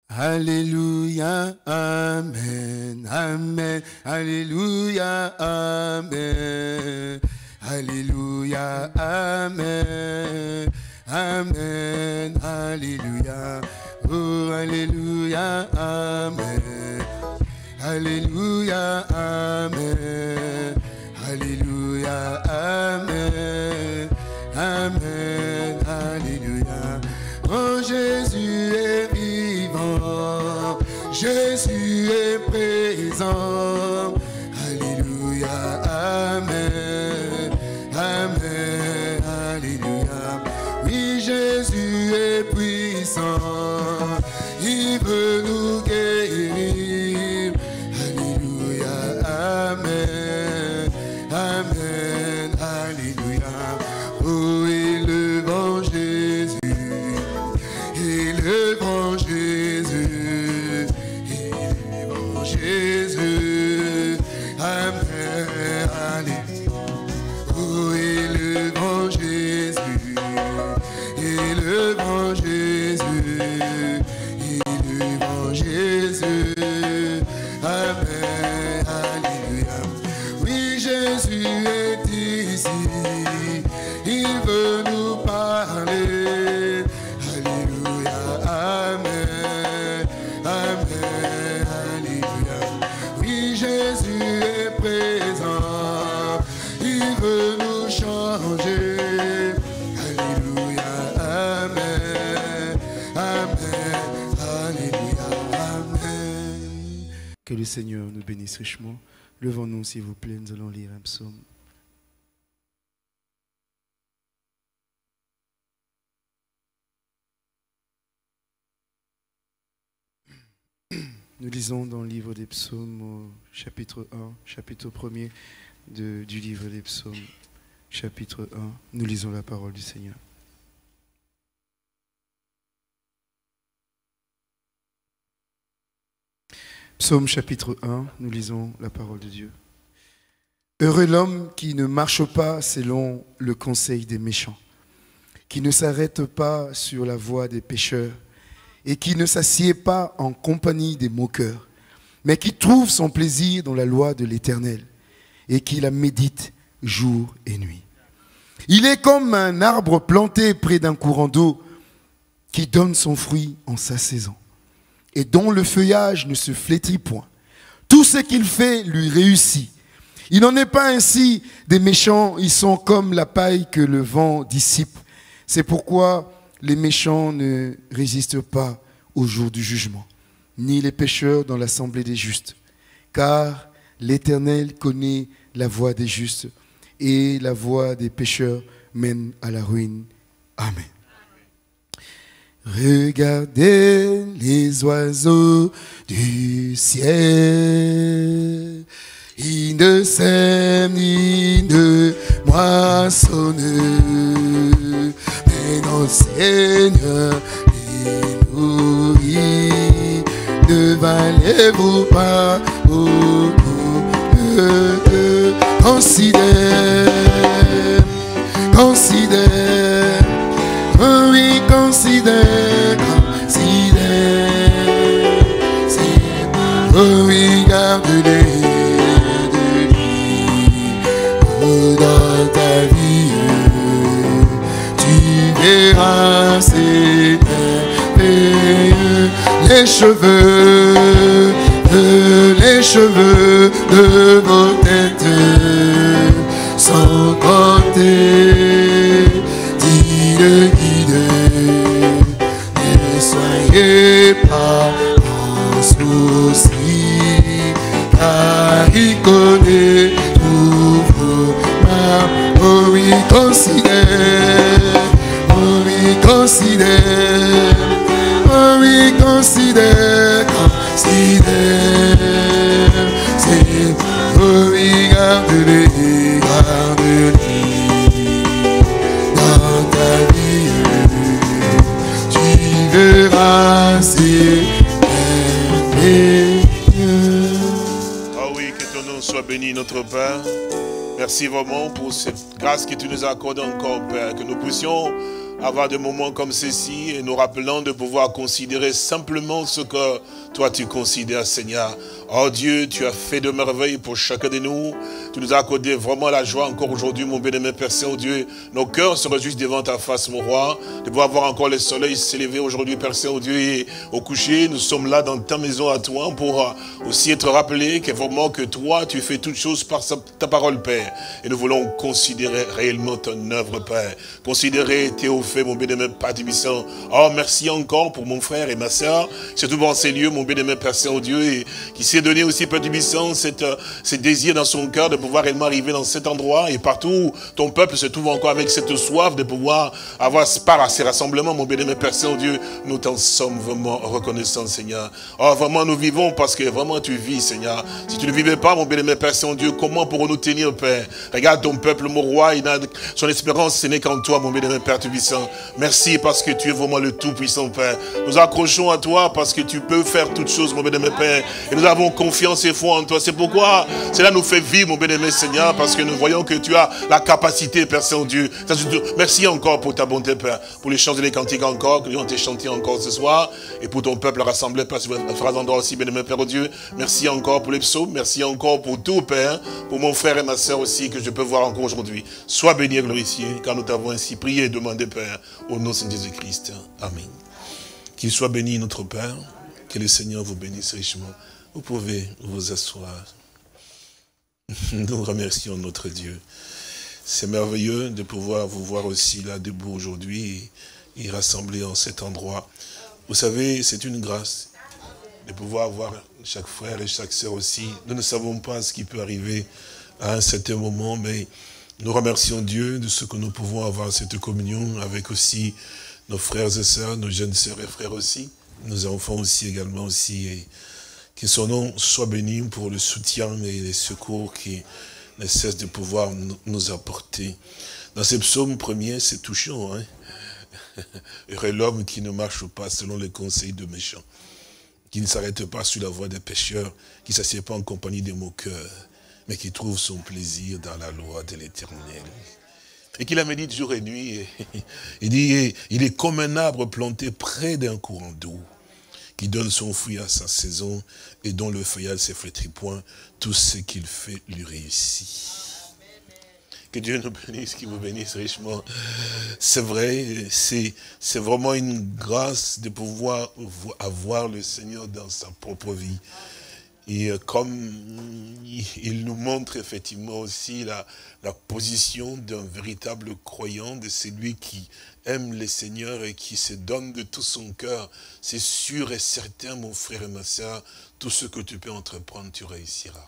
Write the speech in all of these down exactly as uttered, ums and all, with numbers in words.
Alléluia, Amen, Amen, Alléluia, Amen, Alléluia, Amen, Amen, Alléluia, oh, Alléluia, Amen, Alléluia, Amen, Alléluia, Amen, Amen, Alléluia, oh, Jésus est vivant, Jésus est présent, Alléluia, Amen, Amen, Alléluia, oui, Jésus est puissant, il veut nous guérir, Alléluia, Amen, Amen, Alléluia, oh, élevons Jésus, élevons Jésus, élevons Jésus, Amen, Alléluia, oh, élevons Jésus, élevons Jésus, élevons Jésus, Amen, Alléluia, oui, Jésus est ici, il veut nous parler, Alléluia, Amen, Amen, Alléluia, oui, Jésus est présent, il veut nous changer, Alléluia, Amen, Amen, Alléluia, Amen. Que le Seigneur nous bénisse richement. Levons-nous, s'il vous plaît, nous allons lire un psaume. Nous lisons dans le livre des psaumes au chapitre un, chapitre premier de, du livre des psaumes, chapitre un. Nous lisons la parole du Seigneur. Psaume chapitre un, nous lisons la parole de Dieu. Heureux l'homme qui ne marche pas selon le conseil des méchants, qui ne s'arrête pas sur la voie des pécheurs, et qui ne s'assied pas en compagnie des moqueurs, mais qui trouve son plaisir dans la loi de l'Éternel, et qui la médite jour et nuit. Il est comme un arbre planté près d'un courant d'eau, qui donne son fruit en sa saison, et dont le feuillage ne se flétrit point. Tout ce qu'il fait lui réussit. Il n'en est pas ainsi des méchants, ils sont comme la paille que le vent dissipe. C'est pourquoi les méchants ne résistent pas au jour du jugement, ni les pécheurs dans l'assemblée des justes. Car l'Éternel connaît la voie des justes, et la voie des pécheurs mène à la ruine. Amen. Regardez les oiseaux du ciel, ils ne sèment ni ne moissonnent, mais notre Seigneur les nourrit. Ne valez-vous pas beaucoup de considère, considère, oh oui, considère, considère, oh oui, garde-les de lui, oh, dans ta vie, tu verras ces merveilleux, les cheveux, les cheveux de vos têtes sont comptés, dis-le, guidez, ne soyez pas en souci, car il connaît tous vos mal. Oh oui, considère, oh oui, considère, oh oui, considère, considère, c'est, oh oui, garde-les, garde-les, dans ta vie, tu verras c'est merveilleux. Ah oui, que ton nom soit béni, notre Père. Merci vraiment pour cette grâce que tu nous as accordée encore, Père, que nous puissions avoir des moments comme ceci et nous rappelant de pouvoir considérer simplement ce que toi tu considères, Seigneur. Oh Dieu, tu as fait de merveilles pour chacun de nous. Tu nous as accordé vraiment la joie encore aujourd'hui, mon bien-aimé Père Saint-Dieu. Nos cœurs se réjouissent devant ta face, mon roi, de pouvoir voir encore le soleil s'élever aujourd'hui, Père Saint-Dieu, et au coucher, nous sommes là dans ta maison à toi pour aussi être rappelés que vraiment que toi, tu fais toutes choses par ta parole, Père. Et nous voulons considérer réellement ton œuvre, Père. Considérer tes hauts faits, mon bien-aimé Père Tibissant. Oh, merci encore pour mon frère et ma sœur, surtout dans ces lieux, mon bien-aimé Père Saint-Dieu, et qui s'est donné aussi, Père Tibissant, cette, ce désir dans son cœur de pouvoir réellement arriver dans cet endroit, et partout où ton peuple se trouve encore avec cette soif de pouvoir avoir part à ces rassemblements, mon bien-aimé Père Saint-Dieu, nous t'en sommes vraiment reconnaissants, Seigneur. Oh, vraiment, nous vivons parce que vraiment tu vis, Seigneur. Si tu ne vivais pas, mon bien-aimé Père Saint-Dieu, comment pourrons-nous tenir, Père? Regarde ton peuple, mon roi, il a son espérance, ce n'est qu'en toi, mon bien-aimé Père Tubissant. Merci parce que tu es vraiment le tout-puissant, Père. Nous accrochons à toi parce que tu peux faire toutes choses, mon bien-aimé Père. Et nous avons confiance et foi en toi. C'est pourquoi cela nous fait vivre, mon bien-aimé Seigneur, parce que nous voyons que tu as la capacité, Père Saint-Dieu. Merci encore pour ta bonté, Père, pour les chants et les cantiques encore, que nous avons été chantés encore ce soir, et pour ton peuple rassemblé, Père, sur la phrase endroit aussi, bien-aimé Père Dieu. Merci encore pour les psaumes, merci encore pour tout, Père, pour mon frère et ma sœur aussi, que je peux voir encore aujourd'hui. Sois béni et glorifié, car nous t'avons ainsi prié et demandé, Père, au nom de Jésus-Christ. Amen. Qu'il soit béni, notre Père, que le Seigneur vous bénisse richement. Vous pouvez vous asseoir. Nous remercions notre Dieu. C'est merveilleux de pouvoir vous voir aussi là debout aujourd'hui et, et rassemblés en cet endroit. Vous savez, c'est une grâce de pouvoir voir chaque frère et chaque sœur aussi. Nous ne savons pas ce qui peut arriver à un certain moment, mais nous remercions Dieu de ce que nous pouvons avoir cette communion avec aussi nos frères et sœurs, nos jeunes sœurs et frères aussi, nos enfants aussi également aussi. Et que son nom soit béni pour le soutien et les secours qui ne cessent de pouvoir nous apporter. Dans ces psaumes premiers, c'est touchant, hein? Heureux l'homme qui ne marche pas selon les conseils de méchants, qui ne s'arrête pas sur la voie des pécheurs, qui ne s'assied pas en compagnie des moqueurs, mais qui trouve son plaisir dans la loi de l'Éternel. Et qu'il la médite jour et nuit. Il dit, il est comme un arbre planté près d'un courant d'eau, qui donne son fruit à sa saison, et dont le feuillage ne se flétrit point, tout ce qu'il fait lui réussit. Que Dieu nous bénisse, qu'il vous bénisse richement. C'est vrai, c'est vraiment une grâce de pouvoir avoir le Seigneur dans sa propre vie. Et comme il nous montre effectivement aussi la, la position d'un véritable croyant, de celui qui aime le Seigneur et qui se donne de tout son cœur, c'est sûr et certain, mon frère et ma soeur, tout ce que tu peux entreprendre, tu réussiras.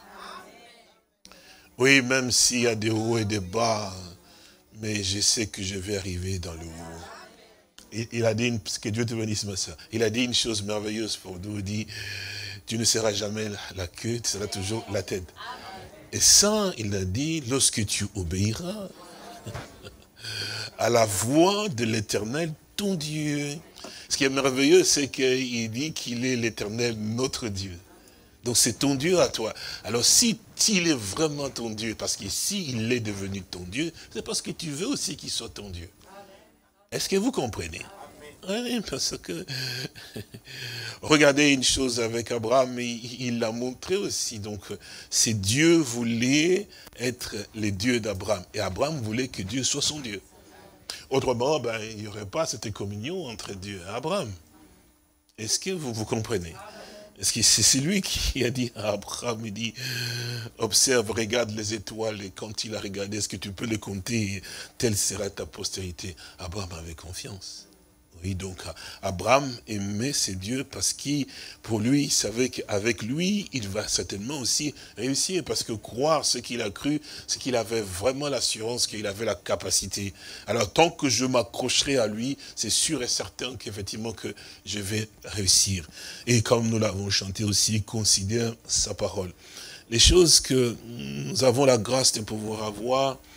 Oui, même s'il y a des hauts et des bas, mais je sais que je vais arriver dans le haut. Il, il a dit, une, que Dieu te bénisse, ma soeur, il a dit une chose merveilleuse pour nous, il dit, tu ne seras jamais la, la queue, tu seras toujours la tête. Et ça, il a dit, lorsque tu obéiras à la voix de l'Éternel, ton Dieu. Ce qui est merveilleux, c'est qu'il dit qu'il est l'Éternel, notre Dieu. Donc c'est ton Dieu à toi. Alors si il est vraiment ton Dieu, parce qu'ici il est devenu ton Dieu, c'est parce que tu veux aussi qu'il soit ton Dieu. Est-ce que vous comprenez? Oui, parce que regardez une chose avec Abraham, il l'a montré aussi. Donc c'est Dieu voulait être le Dieu d'Abraham. Et Abraham voulait que Dieu soit son Dieu. Autrement, ben, il n'y aurait pas cette communion entre Dieu et Abraham. Est-ce que vous vous comprenez? Est-ce que c'est lui qui a dit à Abraham, il dit, observe, regarde les étoiles, et quand il a regardé, est-ce que tu peux les compter, telle sera ta postérité. Abraham avait confiance. Oui, donc Abraham aimait ses dieux parce qu'il, pour lui, il savait qu'avec lui, il va certainement aussi réussir. Parce que croire ce qu'il a cru, c'est qu'il avait vraiment l'assurance qu'il avait la capacité. Alors tant que je m'accrocherai à lui, c'est sûr et certain qu'effectivement que je vais réussir. Et comme nous l'avons chanté aussi, considère sa parole. Les choses que nous avons la grâce de pouvoir avoir,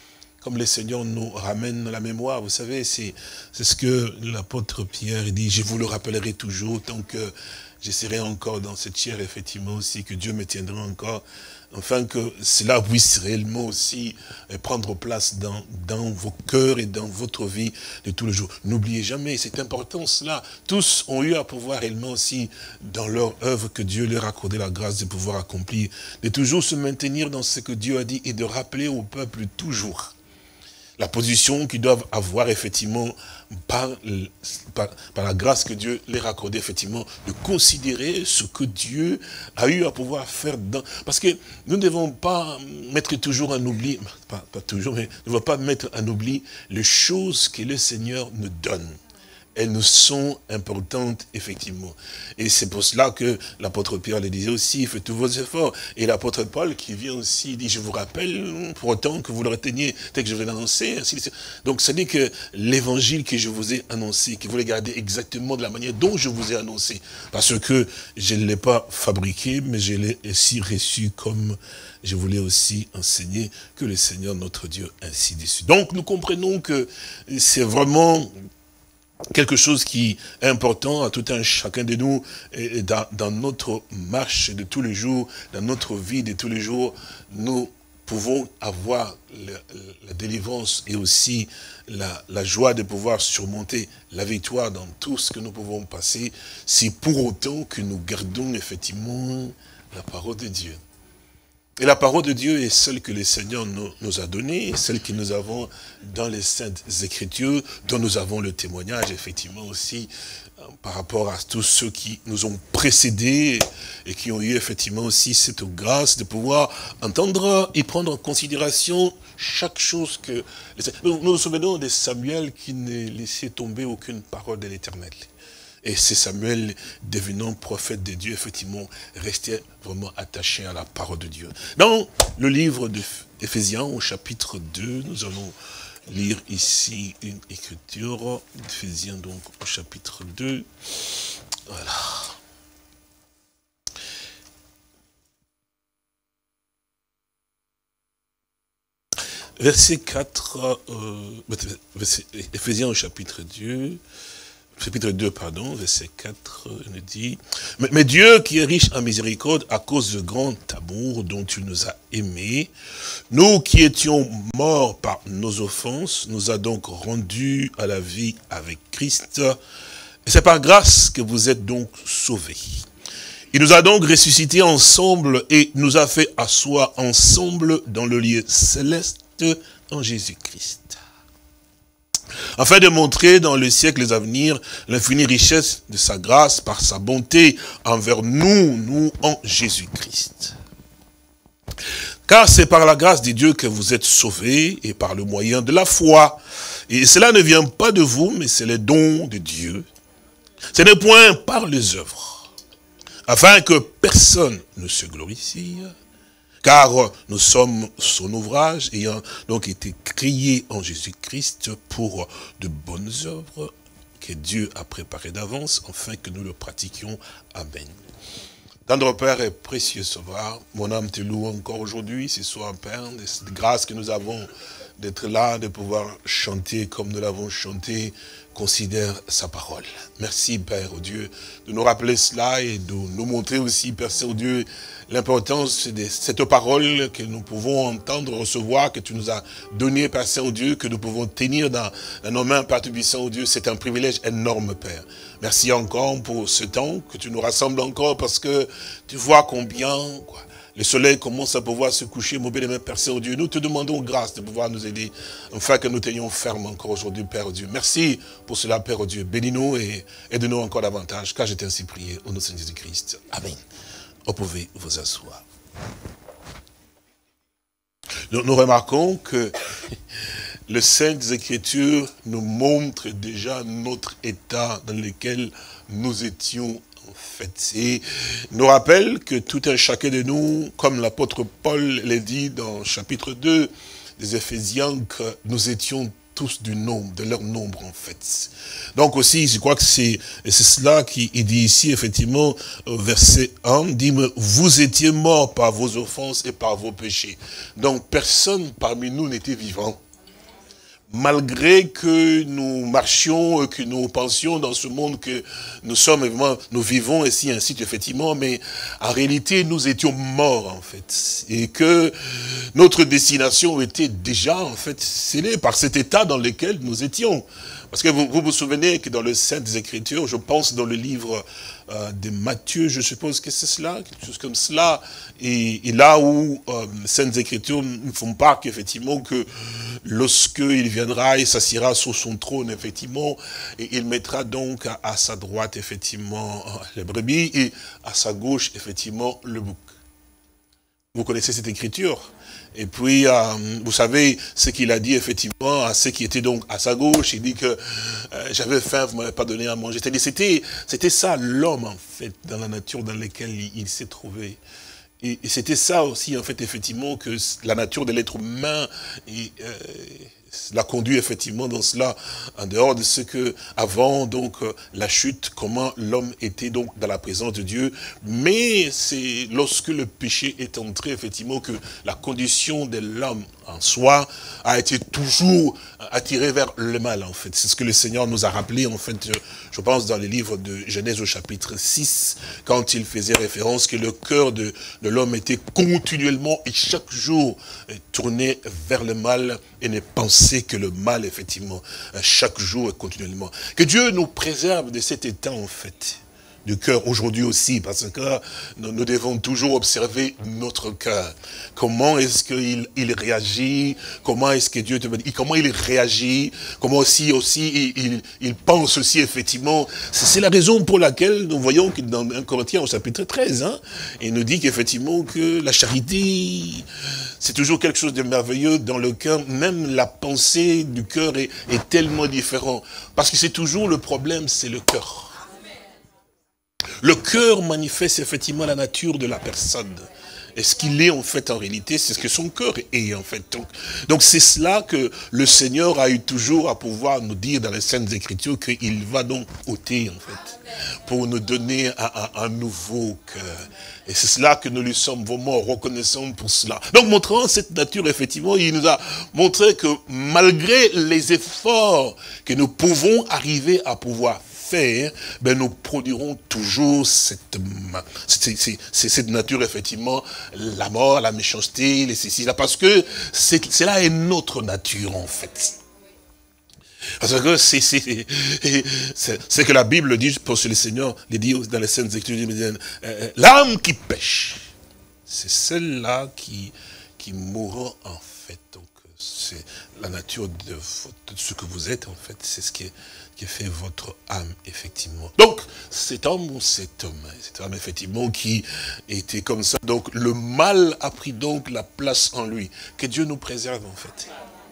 comme le Seigneur nous ramène la mémoire, vous savez, c'est ce que l'apôtre Pierre dit, je vous le rappellerai toujours, tant que je serai encore dans cette chair, effectivement aussi, que Dieu me tiendra encore, afin que cela puisse réellement aussi prendre place dans, dans vos cœurs et dans votre vie de tous les jours. N'oubliez jamais cette importance-là. Tous ont eu à pouvoir réellement aussi, dans leur œuvre que Dieu leur a accordé la grâce de pouvoir accomplir, de toujours se maintenir dans ce que Dieu a dit et de rappeler au peuple toujours la position qu'ils doivent avoir effectivement par, par, par la grâce que Dieu leur a accordée, effectivement, de considérer ce que Dieu a eu à pouvoir faire dans... Parce que nous ne devons pas mettre toujours en oubli, pas, pas toujours, mais ne devons pas mettre en oubli les choses que le Seigneur nous donne. Elles nous sont importantes, effectivement. Et c'est pour cela que l'apôtre Pierre le disait aussi, faites tous vos efforts. Et l'apôtre Paul qui vient aussi, il dit, je vous rappelle, pour autant que vous le reteniez, tel que je vais l'annoncer. Donc, ça dit que l'évangile que je vous ai annoncé, que vous le gardez exactement de la manière dont je vous ai annoncé. Parce que je ne l'ai pas fabriqué, mais je l'ai aussi reçu comme je voulais aussi enseigner que le Seigneur, notre Dieu, ainsi déçu. Donc, nous comprenons que c'est vraiment quelque chose qui est important à tout un chacun de nous dans, dans notre marche de tous les jours, dans notre vie de tous les jours, nous pouvons avoir la, la délivrance et aussi la, la joie de pouvoir surmonter la victoire dans tout ce que nous pouvons passer, si pour autant que nous gardons effectivement la parole de Dieu. Et la parole de Dieu est celle que le Seigneur nous, nous a donnée, celle que nous avons dans les Saintes Écritures, dont nous avons le témoignage, effectivement, aussi, euh, par rapport à tous ceux qui nous ont précédés et qui ont eu, effectivement, aussi cette grâce de pouvoir entendre et prendre en considération chaque chose que... Nous nous souvenons de Samuel qui ne laissait tomber aucune parole de l'Éternel. Et c'est Samuel, devenant prophète de Dieu, effectivement, restait vraiment attaché à la parole de Dieu. Dans le livre d'Éphésiens, au chapitre deux, nous allons lire ici une écriture. Éphésiens, donc, au chapitre deux. Voilà. Verset quatre, euh, verset, Éphésiens au chapitre deux. Chapitre deux, pardon, verset quatre, il nous dit, mais, mais Dieu qui est riche en miséricorde à cause du grand amour dont il nous a aimés, nous qui étions morts par nos offenses, nous a donc rendus à la vie avec Christ. Et c'est par grâce que vous êtes donc sauvés. Il nous a donc ressuscités ensemble et nous a fait asseoir ensemble dans le lieu céleste en Jésus-Christ, afin de montrer dans les siècles à venir l'infinie richesse de sa grâce par sa bonté envers nous, nous en Jésus-Christ. Car c'est par la grâce de Dieu que vous êtes sauvés et par le moyen de la foi. Et cela ne vient pas de vous, mais c'est le don de Dieu. Ce n'est point par les œuvres, afin que personne ne se glorifie. Car nous sommes son ouvrage, ayant donc été créés en Jésus-Christ pour de bonnes œuvres que Dieu a préparées d'avance, afin que nous le pratiquions. Amen. Tendre Père et précieux Sauveur, mon âme te loue encore aujourd'hui, ce soir, Père, de cette grâce que nous avons d'être là, de pouvoir chanter comme nous l'avons chanté. Considère sa parole. Merci, Père, oh Dieu, de nous rappeler cela et de nous montrer aussi, Père Saint-Dieu, l'importance de cette parole que nous pouvons entendre, recevoir, que tu nous as donné, Père Saint-Dieu, que nous pouvons tenir dans, dans nos mains, Père Tout-Puissant, Dieu. C'est un privilège énorme, Père. Merci encore pour ce temps que tu nous rassembles encore, parce que tu vois combien... quoi, le soleil commence à pouvoir se coucher, mon bien-aimé Père Saint-Dieu. Nous te demandons grâce de pouvoir nous aider, afin que nous tenions ferme encore aujourd'hui, Père Dieu. Merci pour cela, Père Dieu. Bénis-nous et aide-nous encore davantage, car je t'ai ainsi prié au nom de Jésus-Christ. Amen. Vous pouvez vous asseoir. Nous, nous remarquons que les Saintes Écritures nous montrent déjà notre état dans lequel nous étions. En fait, et nous rappelle que tout un chacun de nous, comme l'apôtre Paul l'a dit dans le chapitre deux des Éphésiens, que nous étions tous du nombre, de leur nombre en fait. Donc aussi, je crois que c'est cela qu'il dit ici, effectivement, verset un, dit, vous étiez morts par vos offenses et par vos péchés. Donc personne parmi nous n'était vivant. malgré que nous marchions, que nous pensions dans ce monde que nous sommes, nous vivons ici, ainsi effectivement, mais en réalité, nous étions morts, en fait. Et que notre destination était déjà, en fait, scellée par cet état dans lequel nous étions. Parce que vous vous, vous souvenez que dans le Saintes Écritures, je pense dans le livre euh, de Matthieu, je suppose que c'est cela, quelque chose comme cela, et, et là où euh, les Saintes Écritures nous font part qu'effectivement que lorsqu'il viendra, il s'assiera sur son trône, effectivement, et il mettra donc à, à sa droite, effectivement, les brebis, et à sa gauche, effectivement, le bouc. Vous connaissez cette écriture? Et puis, euh, vous savez ce qu'il a dit effectivement à ceux qui étaient donc à sa gauche. Il dit que euh, j'avais faim, vous ne m'avez pas donné à manger. C'était, c'était ça l'homme en fait, dans la nature dans laquelle il, il s'est trouvé. Et, et c'était ça aussi en fait, effectivement, que la nature de l'être humain et, euh, l'a conduit effectivement dans cela, en dehors de ce que, avant donc la chute, comment l'homme était donc dans la présence de Dieu. Mais c'est lorsque le péché est entré, effectivement, que la condition de l'homme en soi a été toujours attirée vers le mal, en fait. C'est ce que le Seigneur nous a rappelé, en fait, je pense, dans le livre de Genèse au chapitre six, quand il faisait référence que le cœur de, de l'homme était continuellement et chaque jour tourné vers le mal et ne pensait que le mal, effectivement, chaque jour et continuellement. Que Dieu nous préserve de cet état, en fait, du cœur aujourd'hui aussi, parce que nous, nous devons toujours observer notre cœur. Comment est-ce qu'il il réagit, comment est-ce que Dieu te dit, comment il réagit, comment aussi, aussi il, il, il pense aussi, effectivement. C'est la raison pour laquelle nous voyons que dans un Corinthiens au chapitre treize, hein, il nous dit qu'effectivement que la charité, c'est toujours quelque chose de merveilleux dans le cœur, même la pensée du cœur est, est tellement différente. Parce que c'est toujours le problème, c'est le cœur. Le cœur manifeste effectivement la nature de la personne. Et ce qu'il est en fait en réalité, c'est ce que son cœur est en fait. Donc donc c'est cela que le Seigneur a eu toujours à pouvoir nous dire dans les Saintes Écritures qu'il va donc ôter en fait, pour nous donner un, un, un nouveau cœur. Et c'est cela que nous lui sommes vraiment reconnaissants pour cela. Donc montrant cette nature, effectivement, il nous a montré que malgré les efforts que nous pouvons arriver à pouvoir faire, ben nous produirons toujours cette, cette, cette, cette nature, effectivement, la mort, la méchanceté, les ceci, là, parce que cela est notre nature, en fait. Parce que c'est ce que la Bible dit, pour le Seigneur, il dit dans les Saintes Écritures, euh, l'âme qui pêche, c'est celle-là qui, qui mourra, en fait. Donc, c'est la nature de, de ce que vous êtes, en fait, c'est ce qui est qui fait votre âme, effectivement. Donc, cet homme ou cet homme, cet homme, effectivement, qui était comme ça, donc le mal a pris donc la place en lui. Que Dieu nous préserve, en fait.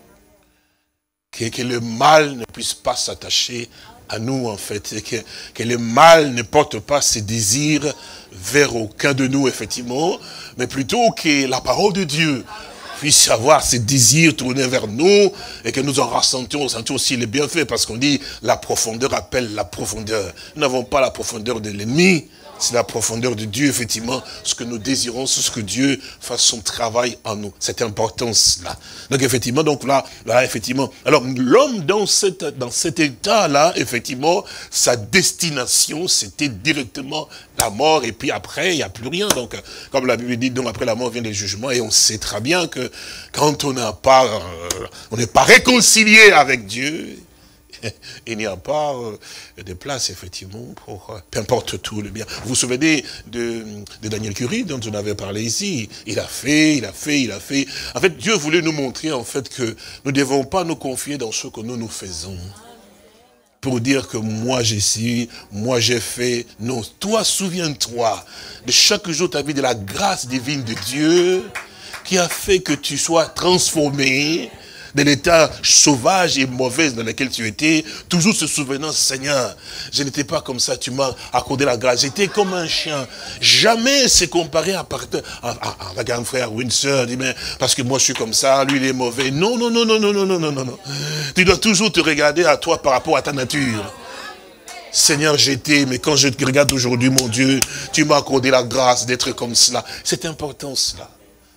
Que, que le mal ne puisse pas s'attacher à nous, en fait. Et que, que le mal ne porte pas ses désirs vers aucun de nous, effectivement, mais plutôt que la parole de Dieu puisse avoir ses désirs tournés vers nous et que nous en ressentions, ressentions aussi les bienfaits, parce qu'on dit la profondeur appelle la profondeur. Nous n'avons pas la profondeur de l'ennemi, c'est la profondeur de Dieu, effectivement. Ce que nous désirons, c'est ce que Dieu fasse son travail en nous. Cette importance-là. Donc, effectivement, donc là, là effectivement. Alors, l'homme, dans, cette, dans cet état-là, effectivement, sa destination, c'était directement la mort. Et puis après, il n'y a plus rien. Donc, comme la Bible dit, donc après la mort vient le jugement. Et on sait très bien que quand on n'a pas, euh, on n'est pas réconcilié avec Dieu, il n'y a pas euh, de place, effectivement, pour euh, peu importe tout le bien. Vous vous souvenez de, de Daniel Curie, dont on avait parlé ici. Il a fait, il a fait, il a fait. En fait, Dieu voulait nous montrer, en fait, que nous ne devons pas nous confier dans ce que nous nous faisons. Pour dire que moi j'ai su, moi j'ai fait. Non, toi, souviens-toi de chaque jour ta vie, de la grâce divine de Dieu qui a fait que tu sois transformé de l'état sauvage et mauvais dans lequel tu étais, toujours se souvenant, Seigneur, je n'étais pas comme ça, tu m'as accordé la grâce, j'étais comme un chien. Jamais c'est comparé à, à, à, avec un frère ou une sœur, parce que moi je suis comme ça, lui il est mauvais. Non, non, non, non, non, non, non, non, non, non. Tu dois toujours te regarder à toi par rapport à ta nature. Seigneur, j'étais, mais quand je te regarde aujourd'hui, mon Dieu, tu m'as accordé la grâce d'être comme cela. C'est important cela.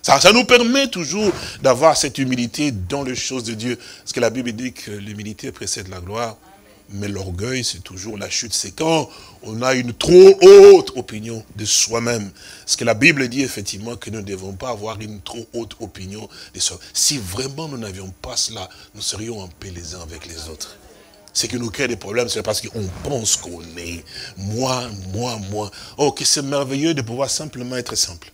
Ça, ça nous permet toujours d'avoir cette humilité dans les choses de Dieu. Parce que la Bible dit que l'humilité précède la gloire, mais l'orgueil, c'est toujours la chute. C'est quand on a une trop haute opinion de soi-même. Parce que la Bible dit effectivement que nous ne devons pas avoir une trop haute opinion de soi. Si vraiment nous n'avions pas cela, nous serions en paix les uns avec les autres. Ce qui nous crée des problèmes, c'est parce qu'on pense qu'on est moi, moi, moi. Oh, que c'est merveilleux de pouvoir simplement être simple.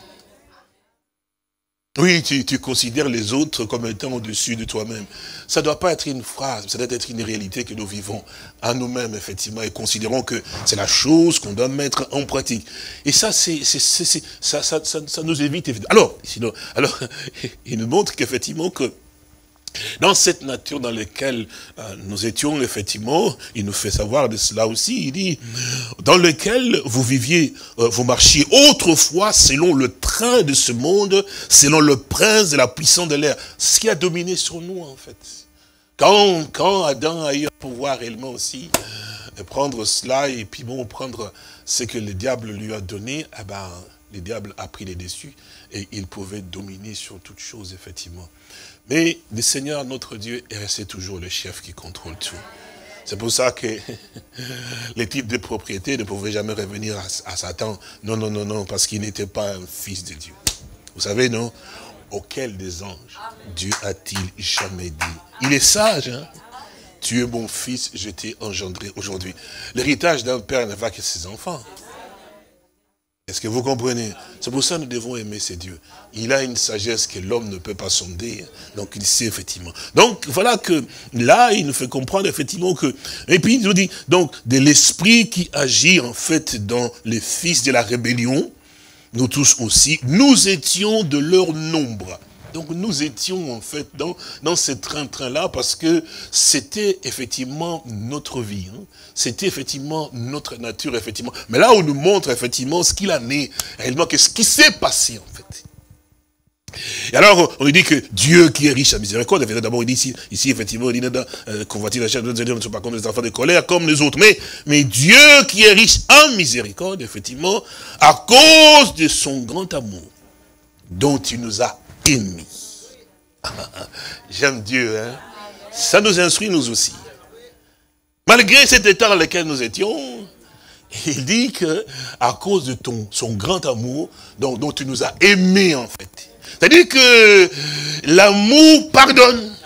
Oui, tu, tu considères les autres comme étant au-dessus de toi-même. Ça ne doit pas être une phrase, ça doit être une réalité que nous vivons à nous-mêmes, effectivement, et considérons que c'est la chose qu'on doit mettre en pratique. Et ça, c'est, c'est, c'est, c'est, ça, ça, ça, ça nous évite. Alors, sinon, alors, il nous montre qu'effectivement, que dans cette nature dans laquelle euh, nous étions, effectivement, il nous fait savoir de cela aussi, il dit, dans lequel vous viviez, euh, vous marchiez autrefois selon le train de ce monde, selon le prince de la puissance de l'air, ce qui a dominé sur nous, en fait. Quand, quand Adam a eu à pouvoir réellement aussi euh, prendre cela, et puis bon, prendre ce que le diable lui a donné, eh ben, le diable a pris les dessus, et il pouvait dominer sur toute chose, effectivement. Mais le Seigneur, notre Dieu, est resté toujours le chef qui contrôle tout. C'est pour ça que les types de propriétés ne pouvaient jamais revenir à, à Satan. Non, non, non, non, parce qu'il n'était pas un fils de Dieu. Vous savez, non? Auquel des anges Dieu a-t-il jamais dit? Il est sage, hein? Tu es mon fils, je t'ai engendré aujourd'hui. L'héritage d'un père ne va que ses enfants. Est-ce que vous comprenez? C'est pour ça que nous devons aimer ces dieux. Il a une sagesse que l'homme ne peut pas sonder. Donc il sait effectivement. Donc voilà que là, il nous fait comprendre effectivement que... Et puis il nous dit, donc, de l'esprit qui agit en fait dans les fils de la rébellion, nous tous aussi, nous étions de leur nombre. Donc nous étions en fait dans, dans ce train-train-là parce que c'était effectivement notre vie. Hein. C'était effectivement notre nature, effectivement. Mais là, on nous montre effectivement ce qu'il en est, réellement, ce qui s'est passé en fait. Et alors, on lui dit que Dieu qui est riche à miséricorde, d'abord il dit ici, ici effectivement, il dit euh, convoitise la chair de Dieu, ne sont pas comme les enfants de colère, comme les autres. Mais, mais Dieu qui est riche en miséricorde, effectivement, à cause de son grand amour, dont il nous a aimés. J'aime Dieu, hein. Ça nous instruit nous aussi. Malgré cet état dans lequel nous étions, il dit que à cause de ton, son grand amour, dont, dont tu nous as aimés en fait. C'est-à-dire que l'amour pardonne.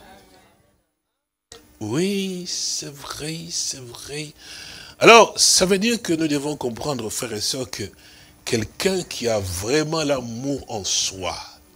Oui, c'est vrai, c'est vrai. Alors, ça veut dire que nous devons comprendre, frères et sœurs, que quelqu'un qui a vraiment l'amour en soi,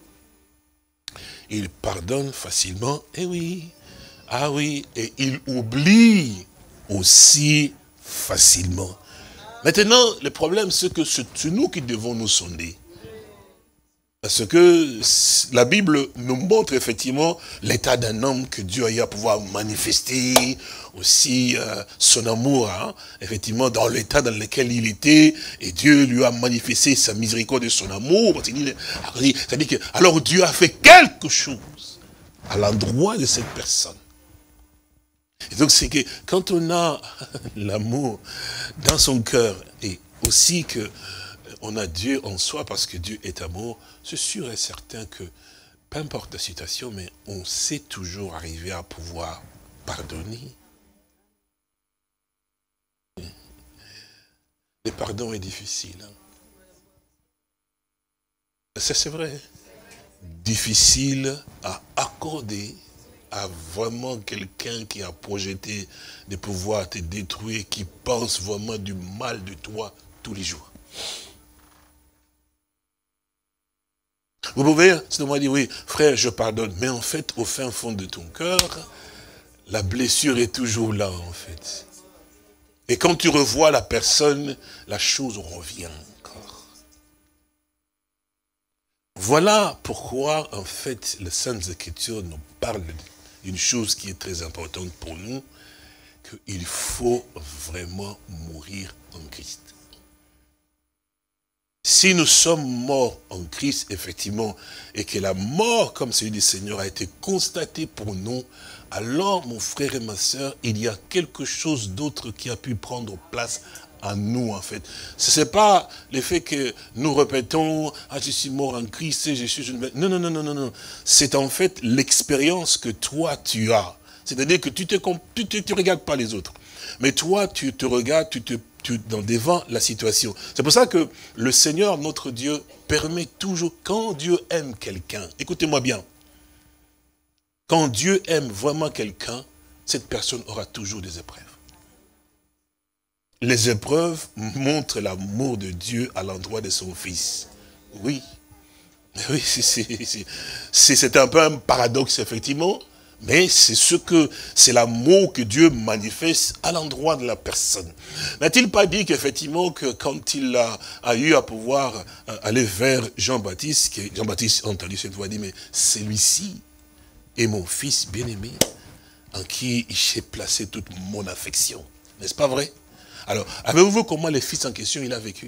il pardonne facilement, et oui, ah oui, et il oublie aussi facilement. Maintenant, le problème, c'est que c'est nous qui devons nous sonder. Parce que la Bible nous montre effectivement l'état d'un homme que Dieu a eu à pouvoir manifester, aussi euh, son amour, hein, effectivement, dans l'état dans lequel il était, et Dieu lui a manifesté sa miséricorde et son amour. C'est-à-dire que, alors Dieu a fait quelque chose à l'endroit de cette personne. Et donc c'est que quand on a l'amour dans son cœur, et aussi que on a Dieu en soi parce que Dieu est amour, c'est sûr et certain que, peu importe la situation, mais on sait toujours arriver à pouvoir pardonner. Le pardon est difficile. Hein. Ça c'est vrai. Difficile à accorder à vraiment quelqu'un qui a projeté de pouvoir te détruire, qui pense vraiment du mal de toi tous les jours. Vous pouvez, c'est moi dire, oui, frère, je pardonne. Mais en fait, au fin fond de ton cœur, la blessure est toujours là, en fait. Et quand tu revois la personne, la chose revient encore. Voilà pourquoi, en fait, les Saintes Écritures nous parlent d'une chose qui est très importante pour nous, qu'il faut vraiment mourir en Christ. Si nous sommes morts en Christ, effectivement, et que la mort, comme celui du Seigneur, a été constatée pour nous, alors, mon frère et ma sœur, il y a quelque chose d'autre qui a pu prendre place en nous, en fait. Ce n'est pas le fait que nous répétons, ah, je suis mort en Christ, je suis une... Non, non, non, non, non, non. C'est en fait l'expérience que toi, tu as. C'est-à-dire que tu ne te, tu te, tu regardes pas les autres. Mais toi, tu te regardes, tu te, tu, dans devant la situation. C'est pour ça que le Seigneur, notre Dieu, permet toujours, quand Dieu aime quelqu'un, écoutez-moi bien, quand Dieu aime vraiment quelqu'un, cette personne aura toujours des épreuves. Les épreuves montrent l'amour de Dieu à l'endroit de son Fils. Oui. Oui, c'est un peu un paradoxe, effectivement. Mais c'est ce que, c'est l'amour que Dieu manifeste à l'endroit de la personne. N'a-t-il pas dit qu'effectivement, que quand il a, a eu à pouvoir aller vers Jean-Baptiste, Jean-Baptiste a entendu cette voix, dit, mais celui-ci est mon fils bien-aimé, en qui j'ai placé toute mon affection. N'est-ce pas vrai? Alors, avez-vous vu comment le fils en question, il a vécu?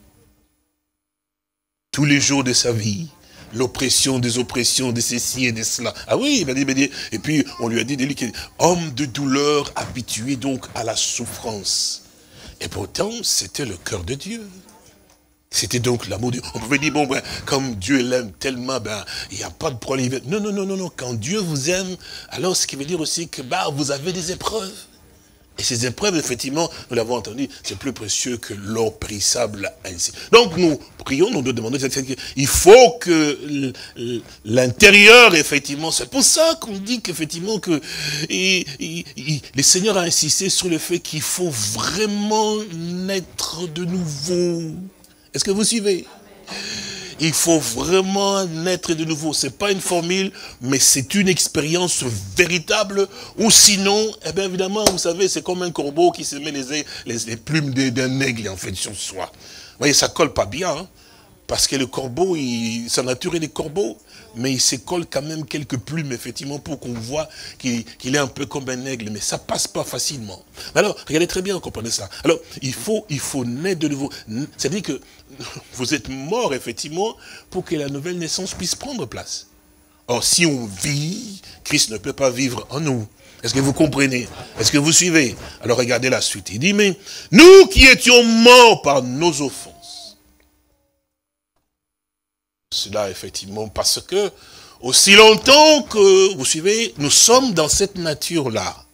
Tous les jours de sa vie, l'oppression des oppressions, de ceci et de cela. Ah oui, il m'a dit, il m'a dit, et puis on lui a dit, dit homme de douleur, habitué donc à la souffrance. Et pourtant, c'était le cœur de Dieu. C'était donc l'amour de Dieu. On pouvait dire, bon, ben, comme Dieu l'aime tellement, ben, il n'y a pas de problème. Non, non, non, non, non. Quand Dieu vous aime, alors ce qui veut dire aussi que, bah, vous avez des épreuves. Et ces épreuves, effectivement, nous l'avons entendu, c'est plus précieux que l'or périssable ainsi. Donc nous prions, nous devons demander, il faut que l'intérieur, effectivement, c'est pour ça qu'on dit qu'effectivement, que et, et, et, le Seigneur a insisté sur le fait qu'il faut vraiment naître de nouveau. Est-ce que vous suivez? Il faut vraiment naître de nouveau. Ce n'est pas une formule, mais c'est une expérience véritable. Ou sinon, eh bien évidemment, vous savez, c'est comme un corbeau qui se met les, les, les plumes d'un aigle, en fait, sur soi. Vous voyez, ça ne colle pas bien, hein, parce que le corbeau, il, sa nature est des corbeaux, mais il se colle quand même quelques plumes, effectivement, pour qu'on voit qu'il qu'il est un peu comme un aigle, mais ça ne passe pas facilement. Alors, regardez très bien, comprenez ça. Alors, il faut, il faut naître de nouveau. C'est-à-dire que vous êtes mort, effectivement, pour que la nouvelle naissance puisse prendre place. Or, si on vit, Christ ne peut pas vivre en nous. Est-ce que vous comprenez? Est-ce que vous suivez? Alors, regardez la suite. Il dit, mais nous qui étions morts par nos offenses. Cela, effectivement, parce que, aussi longtemps que, vous suivez, nous sommes dans cette nature-là.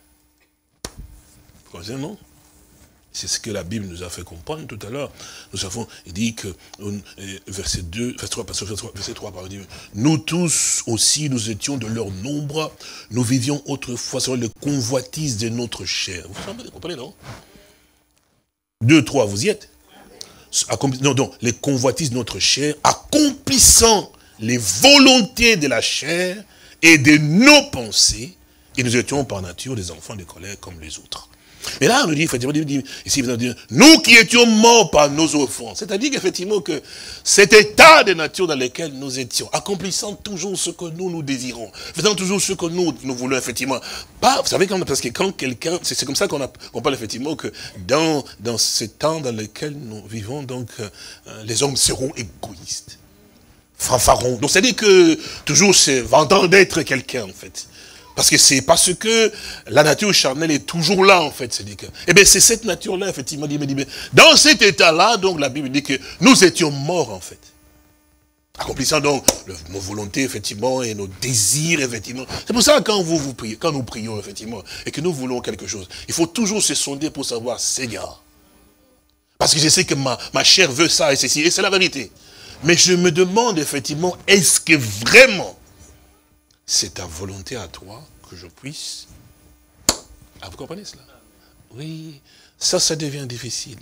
Vous comprenez, non? C'est ce que la Bible nous a fait comprendre tout à l'heure. Nous avons, il dit que, verset deux, verset trois, verset trois, pardon, nous tous aussi, nous étions de leur nombre, nous vivions autrefois selon les convoitises de notre chair. Vous comprenez, non? deux, trois, vous y êtes? Non, non, les convoitises de notre chair, accomplissant les volontés de la chair et de nos pensées, et nous étions par nature des enfants de colère comme les autres. Mais là, on nous dit, effectivement, ici, nous qui étions morts par nos offenses. C'est-à-dire qu'effectivement, que cet état de nature dans lequel nous étions, accomplissant toujours ce que nous, nous désirons, faisant toujours ce que nous, nous voulons, effectivement. Pas, vous savez, quand, parce que quand quelqu'un, c'est comme ça qu'on qu parle, effectivement, que dans, dans ce temps dans lequel nous vivons, donc, euh, les hommes seront égoïstes, fanfarons. Donc, c'est-à-dire que, toujours, c'est vantant d'être quelqu'un, en fait. Parce que c'est parce que la nature charnelle est toujours là, en fait. C'est que, eh bien, c'est cette nature-là, effectivement. Dans cet état-là, donc, la Bible dit que nous étions morts, en fait. Accomplissant donc le, nos volontés, effectivement, et nos désirs, effectivement. C'est pour ça que quand vous, vous priez, quand nous prions, effectivement, et que nous voulons quelque chose, il faut toujours se sonder pour savoir, Seigneur. Parce que je sais que ma, ma chair veut ça et ceci, et c'est la vérité. Mais je me demande, effectivement, est-ce que vraiment, c'est ta volonté à toi que je puisse... Ah, vous comprenez cela? Oui, ça, ça devient difficile.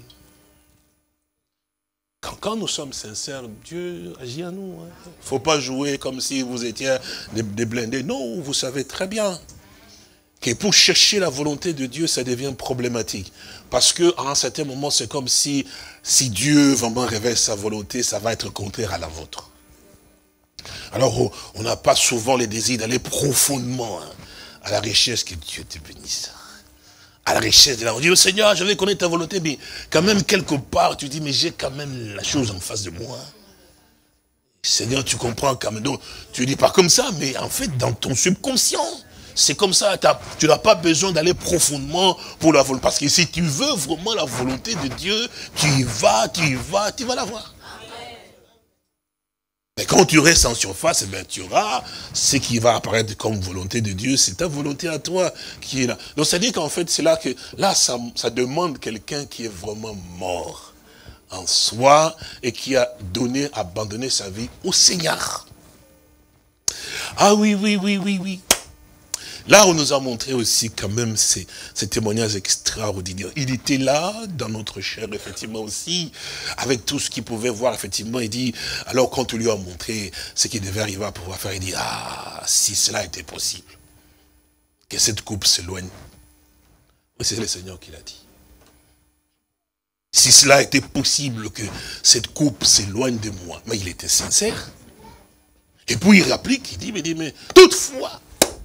Quand, quand nous sommes sincères, Dieu agit en nous. Il hein. ne faut pas jouer comme si vous étiez des, des blindés. Non, vous savez très bien que pour chercher la volonté de Dieu, ça devient problématique. Parce qu'à un certain moment, c'est comme si, si Dieu vraiment révèle sa volonté, ça va être contraire à la vôtre. Alors, on n'a pas souvent les désirs d'aller profondément hein, à la richesse, que Dieu te bénisse. À la richesse de la... On dit, oh Seigneur, je vais connaître ta volonté, mais quand même, quelque part, tu dis, mais j'ai quand même la chose en face de moi. Seigneur, tu comprends quand même. Donc, tu ne dis pas comme ça, mais en fait, dans ton subconscient, C'est comme ça, tu n'as pas besoin d'aller profondément pour la volonté. Parce que si tu veux vraiment la volonté de Dieu, tu y vas, tu y vas, tu vas la voir. Mais quand tu restes en surface, eh bien, tu auras ce qui va apparaître comme volonté de Dieu. C'est ta volonté à toi qui est là. Donc, ça dit qu'en fait, c'est là que, là, ça, ça demande quelqu'un qui est vraiment mort en soi et qui a donné, abandonné sa vie au Seigneur. Ah oui, oui, oui, oui, oui. Là, on nous a montré aussi quand même ces, ces témoignages extraordinaires. Il était là, dans notre chair, effectivement aussi, avec tout ce qu'il pouvait voir, effectivement. Il dit, alors quand on lui a montré ce qu'il devait arriver à pouvoir faire, il dit, ah, si cela était possible, que cette coupe s'éloigne. Oui, c'est le Seigneur qui l'a dit. Si cela était possible que cette coupe s'éloigne de moi. Mais il était sincère. Et puis il réplique, il dit, mais, dit, mais toutefois,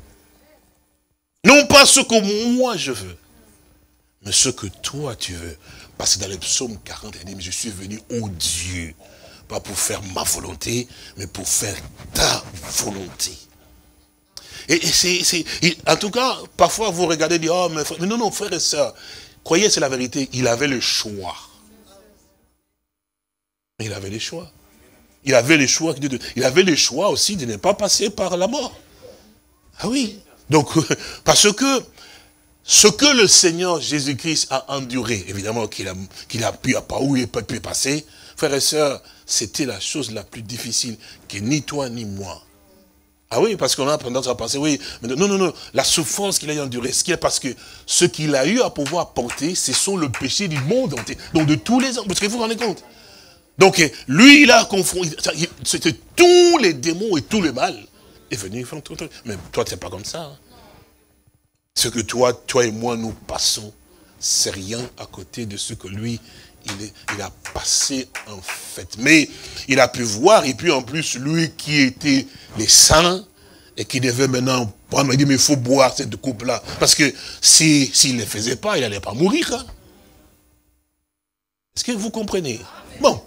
non pas ce que moi je veux, mais ce que toi tu veux. Parce que dans le psaume quarante, il dit, mais je suis venu, ô Dieu, pas pour faire ma volonté, mais pour faire ta volonté. Et, et c'est, en tout cas, parfois vous regardez et dites, oh, mais, frère, mais non, non, frère et sœur, croyez, c'est la vérité, il avait le choix. Il avait le choix. Il avait le choix, il avait le choix aussi de ne pas passer par la mort. Ah oui. Donc, parce que ce que le Seigneur Jésus-Christ a enduré, évidemment qu'il a, qu'il a pu, pas où il a pu passer, frères et sœurs, c'était la chose la plus difficile que ni toi ni moi. Ah oui, parce qu'on a tendance à penser, oui, mais non, non, non, la souffrance qu'il a endurée, ce qui est parce que ce qu'il a eu à pouvoir porter, ce sont le péché du monde entier, donc de tous les hommes, parce que vous vous rendez compte. Donc, lui, il a confronté, c'était tous les démons et tout le mal. est venu, mais toi, tu n'es pas comme ça. Hein. Ce que toi, toi et moi, nous passons, c'est rien à côté de ce que lui, il, est, il a passé en fait. Mais il a pu voir, et puis en plus, lui qui était les saints, et qui devait maintenant prendre, il dit, mais il faut boire cette coupe-là. Parce que s'il si, ne le faisait pas, il n'allait pas mourir. Hein. Est-ce que vous comprenez? Bon.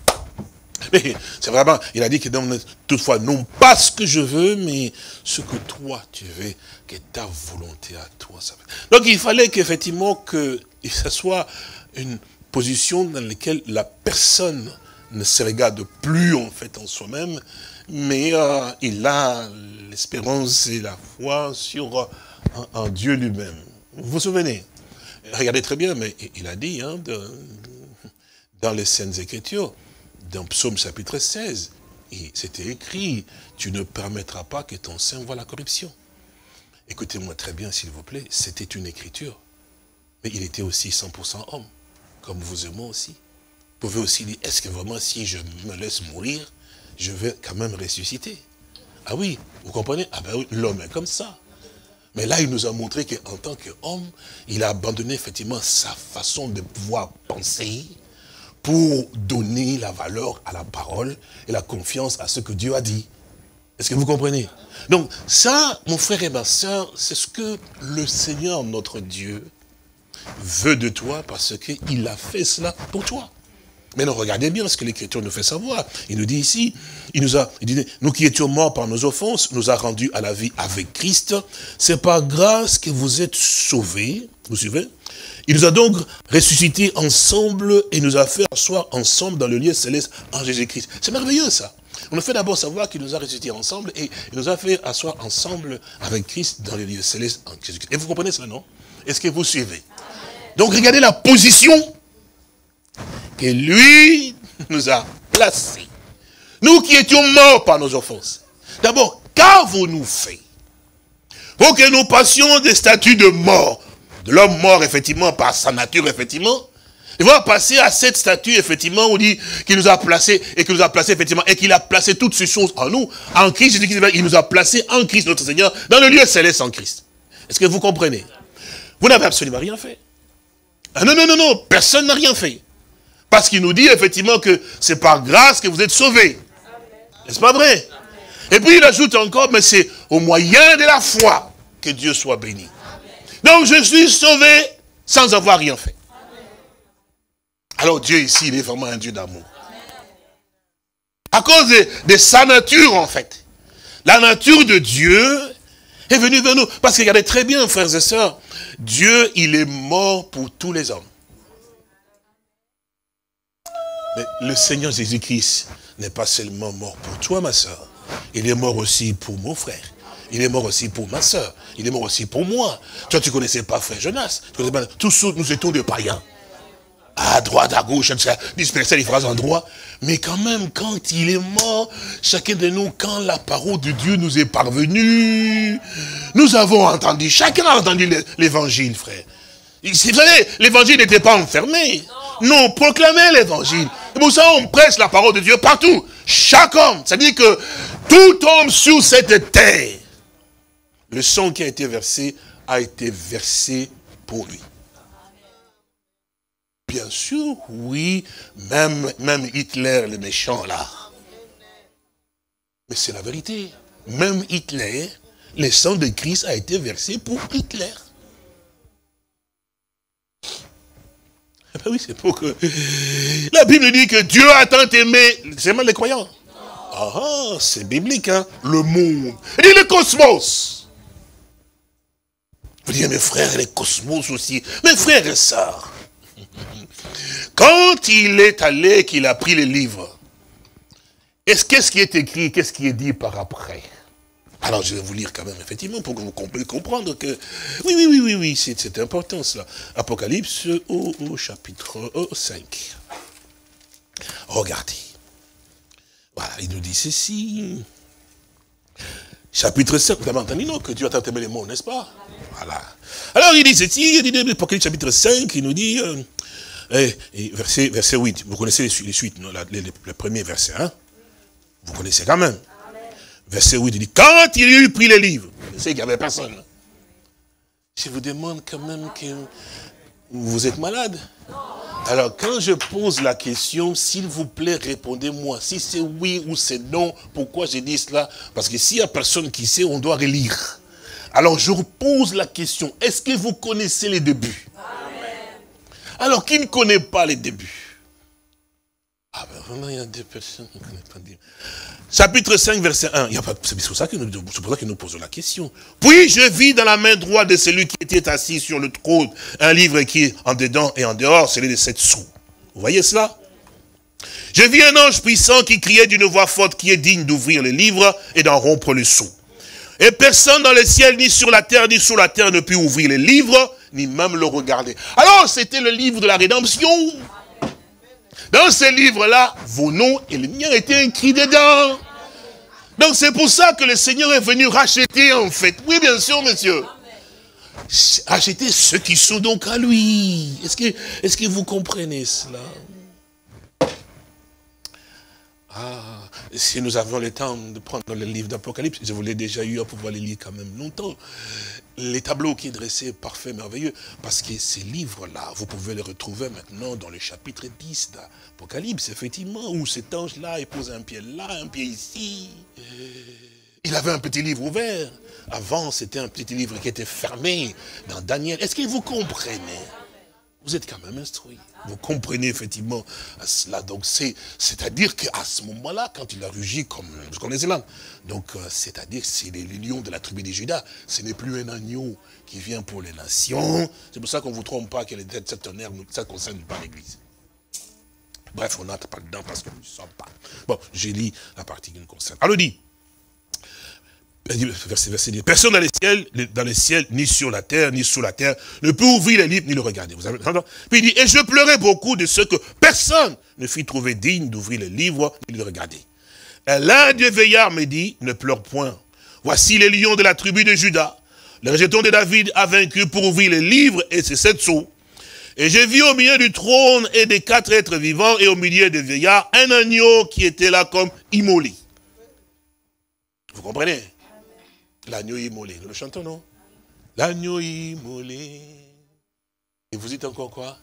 Mais c'est vraiment, il a dit que donc, toutefois, non pas ce que je veux, mais ce que toi tu veux, que ta volonté à toi. Ça fait. Donc il fallait qu'effectivement, que ce soit une position dans laquelle la personne ne se regarde plus en fait en soi-même, mais euh, il a l'espérance et la foi sur euh, un, un Dieu lui-même. Vous vous souvenez? Regardez très bien, mais il a dit hein, de, dans les Saintes Écritures, dans Psaume chapitre seize, c'était écrit, tu ne permettras pas que ton sein voie la corruption. Écoutez-moi très bien, s'il vous plaît, c'était une écriture. Mais il était aussi cent pour cent homme, comme vous et moi aussi. Vous pouvez aussi dire, est-ce que vraiment si je me laisse mourir, je vais quand même ressusciter? Ah oui, vous comprenez? Ah ben oui, l'homme est comme ça. Mais là, il nous a montré qu'en tant qu'homme, il a abandonné effectivement sa façon de pouvoir penser, pour donner la valeur à la parole et la confiance à ce que Dieu a dit. Est-ce que vous comprenez? Donc ça, mon frère et ma soeur, c'est ce que le Seigneur, notre Dieu, veut de toi parce qu'il a fait cela pour toi. Maintenant, regardez bien ce que l'Écriture nous fait savoir. Il nous dit ici, il nous a, il dit, nous qui étions morts par nos offenses, nous a rendus à la vie avec Christ. C'est par grâce que vous êtes sauvés. Vous suivez? Il nous a donc ressuscités ensemble et nous a fait asseoir ensemble dans le lieu céleste en Jésus-Christ. C'est merveilleux ça. On a fait d'abord savoir qu'il nous a ressuscités ensemble et il nous a fait asseoir ensemble avec Christ dans le lieu céleste en Jésus-Christ. Et vous comprenez cela, non? Est-ce que vous suivez? Donc regardez la position que lui nous a placée. Nous qui étions morts par nos offenses. D'abord, qu'avons-nous fait? Pour que nous passions des statuts de mort, de l'homme mort, effectivement, par sa nature, effectivement, il va passer à cette statue, effectivement, où il dit qu'il nous a placé, et qu'il nous a placé, effectivement, et qu'il a placé toutes ces choses en nous, en Christ, il nous a placé en Christ, notre Seigneur, dans le lieu céleste en Christ. Est-ce que vous comprenez? Vous n'avez absolument rien fait. Ah non, non, non, non, personne n'a rien fait. Parce qu'il nous dit, effectivement, que c'est par grâce que vous êtes sauvés. N'est-ce pas vrai? Et puis il ajoute encore, mais c'est au moyen de la foi que Dieu soit béni. Donc je suis sauvé sans avoir rien fait. Alors Dieu ici, il est vraiment un Dieu d'amour. À cause de, de sa nature en fait. La nature de Dieu est venu vers nous. Parce que regardez très bien, frères et sœurs, Dieu, il est mort pour tous les hommes. Mais le Seigneur Jésus-Christ n'est pas seulement mort pour toi, ma sœur. Il est mort aussi pour mon frère. Il est mort aussi pour ma sœur. Il est mort aussi pour moi. Toi, tu ne connaissais pas frère Jonas. Tu connaissais pas... Tous nous étions des païens. À droite, à gauche, dispersés à différents endroits. Mais quand même, quand il est mort, chacun de nous, quand la parole de Dieu nous est parvenue, nous avons entendu, chacun a entendu l'évangile, frère. Vous savez, l'évangile n'était pas enfermé. Non, proclamez l'évangile. Et pour ça, on prêche la parole de Dieu partout. Chaque homme. C'est-à-dire que tout homme sur cette terre, le sang qui a été versé, a été versé pour lui. Bien sûr, oui, même, même Hitler, le méchant là. Mais c'est la vérité. Même Hitler, le sang de Christ a été versé pour Hitler. Eh ben oui, c'est pour que... La Bible dit que Dieu a tant aimé... C'est mal les croyants. Ah, c'est biblique, hein. Le monde. Il dit le cosmos. Vous dites, mes frères, les cosmos aussi. Mes frères et sœurs. Quand il est allé, qu'il a pris les livres, est-ce qu'est-ce qui est écrit, qu'est-ce qui est dit par après? Alors je vais vous lire quand même, effectivement, pour que vous puissiez comprendre que... Oui, oui, oui, oui, oui, c'est important cela. Apocalypse au, au chapitre cinq. Regardez. Voilà, il nous dit ceci. Chapitre cinq, vous avez entendu, non, que Dieu a tant aimé les mots, n'est-ce pas? Voilà. Alors il dit ceci, il dit, Apocalypse chapitre cinq, il nous dit... Euh, et, et verset, verset huit, vous connaissez les, les suites, non, la, les, les, le premier verset, hein? Vous connaissez quand même. Verset huit, il dit, quand il eut pris les livres, je sais qu'il n'y avait personne. Je vous demande quand même que vous êtes malade. Alors quand je pose la question, s'il vous plaît, répondez-moi. Si c'est oui ou c'est non, pourquoi j'ai dit cela? Parce que s'il n'y a personne qui sait, on doit relire. Alors je repose la question, est-ce que vous connaissez les débuts? Alors, qui ne connaît pas les débuts? Ah ben vraiment, il y a des personnes qui ne connaissent pas les débuts. Chapitre cinq, verset un. C'est pour ça que nous, pour ça que nous posons la question. Puis je vis dans la main droite de celui qui était assis sur le trône un livre écrit en dedans et en dehors, celui de sept sceaux. Vous voyez cela? Je vis un ange puissant qui criait d'une voix forte qui est digne d'ouvrir le livre et d'en rompre le sceau. Et personne dans le ciel, ni sur la terre, ni sous la terre ne put ouvrir le livre, ni même le regarder. Alors, c'était le livre de la rédemption. Dans ce livre-là, vos noms et les miens étaient écrits dedans. Donc, c'est pour ça que le Seigneur est venu racheter, en fait. Oui, bien sûr, monsieur. Racheter ceux qui sont donc à lui. Est-ce que, est-ce que vous comprenez cela? Ah, si nous avions le temps de prendre le livre d'Apocalypse, je vous l'ai déjà eu à pouvoir les lire quand même longtemps. Les tableaux qui est dressé, parfait, merveilleux, parce que ces livres-là, vous pouvez les retrouver maintenant dans le chapitre dix d'Apocalypse, effectivement, où cet ange-là, il pose un pied là, un pied ici. Il avait un petit livre ouvert. Avant, c'était un petit livre qui était fermé dans Daniel. Est-ce que vous comprenez? Vous êtes quand même instruit. Vous comprenez effectivement cela. Donc, c'est-à-dire qu'à ce moment-là, quand il a rugi, comme vous connaissez là, donc, c'est-à-dire que c'est les lions de la tribu de Juda. Ce n'est plus un agneau qui vient pour les nations. C'est pour ça qu'on ne vous trompe pas que les têtes septonnaires, ça ne concerne pas l'Église. Bref, on n'entre pas dedans parce que nous ne sommes pas. Bon, j'ai lu la partie qui nous concerne. Alors, il dit, Verset, verset dix. Personne dans les ciels, dans les ciels, ni sur la terre, ni sous la terre, ne peut ouvrir les livres, ni le regarder. Vous avez... Puis il dit, et je pleurais beaucoup de ce que personne ne fit trouver digne d'ouvrir les livres, ni de le regarder. Et l'un des veillards me dit, ne pleure point. Voici les lions de la tribu de Juda. Le rejeton de David a vaincu pour ouvrir les livres et ses sept sceaux. Et j'ai vu au milieu du trône et des quatre êtres vivants et au milieu des veillards un agneau qui était là comme immolé. Vous comprenez? L'agneau immolé. Nous le chantons, non? L'agneau immolé. Et vous dites encore quoi?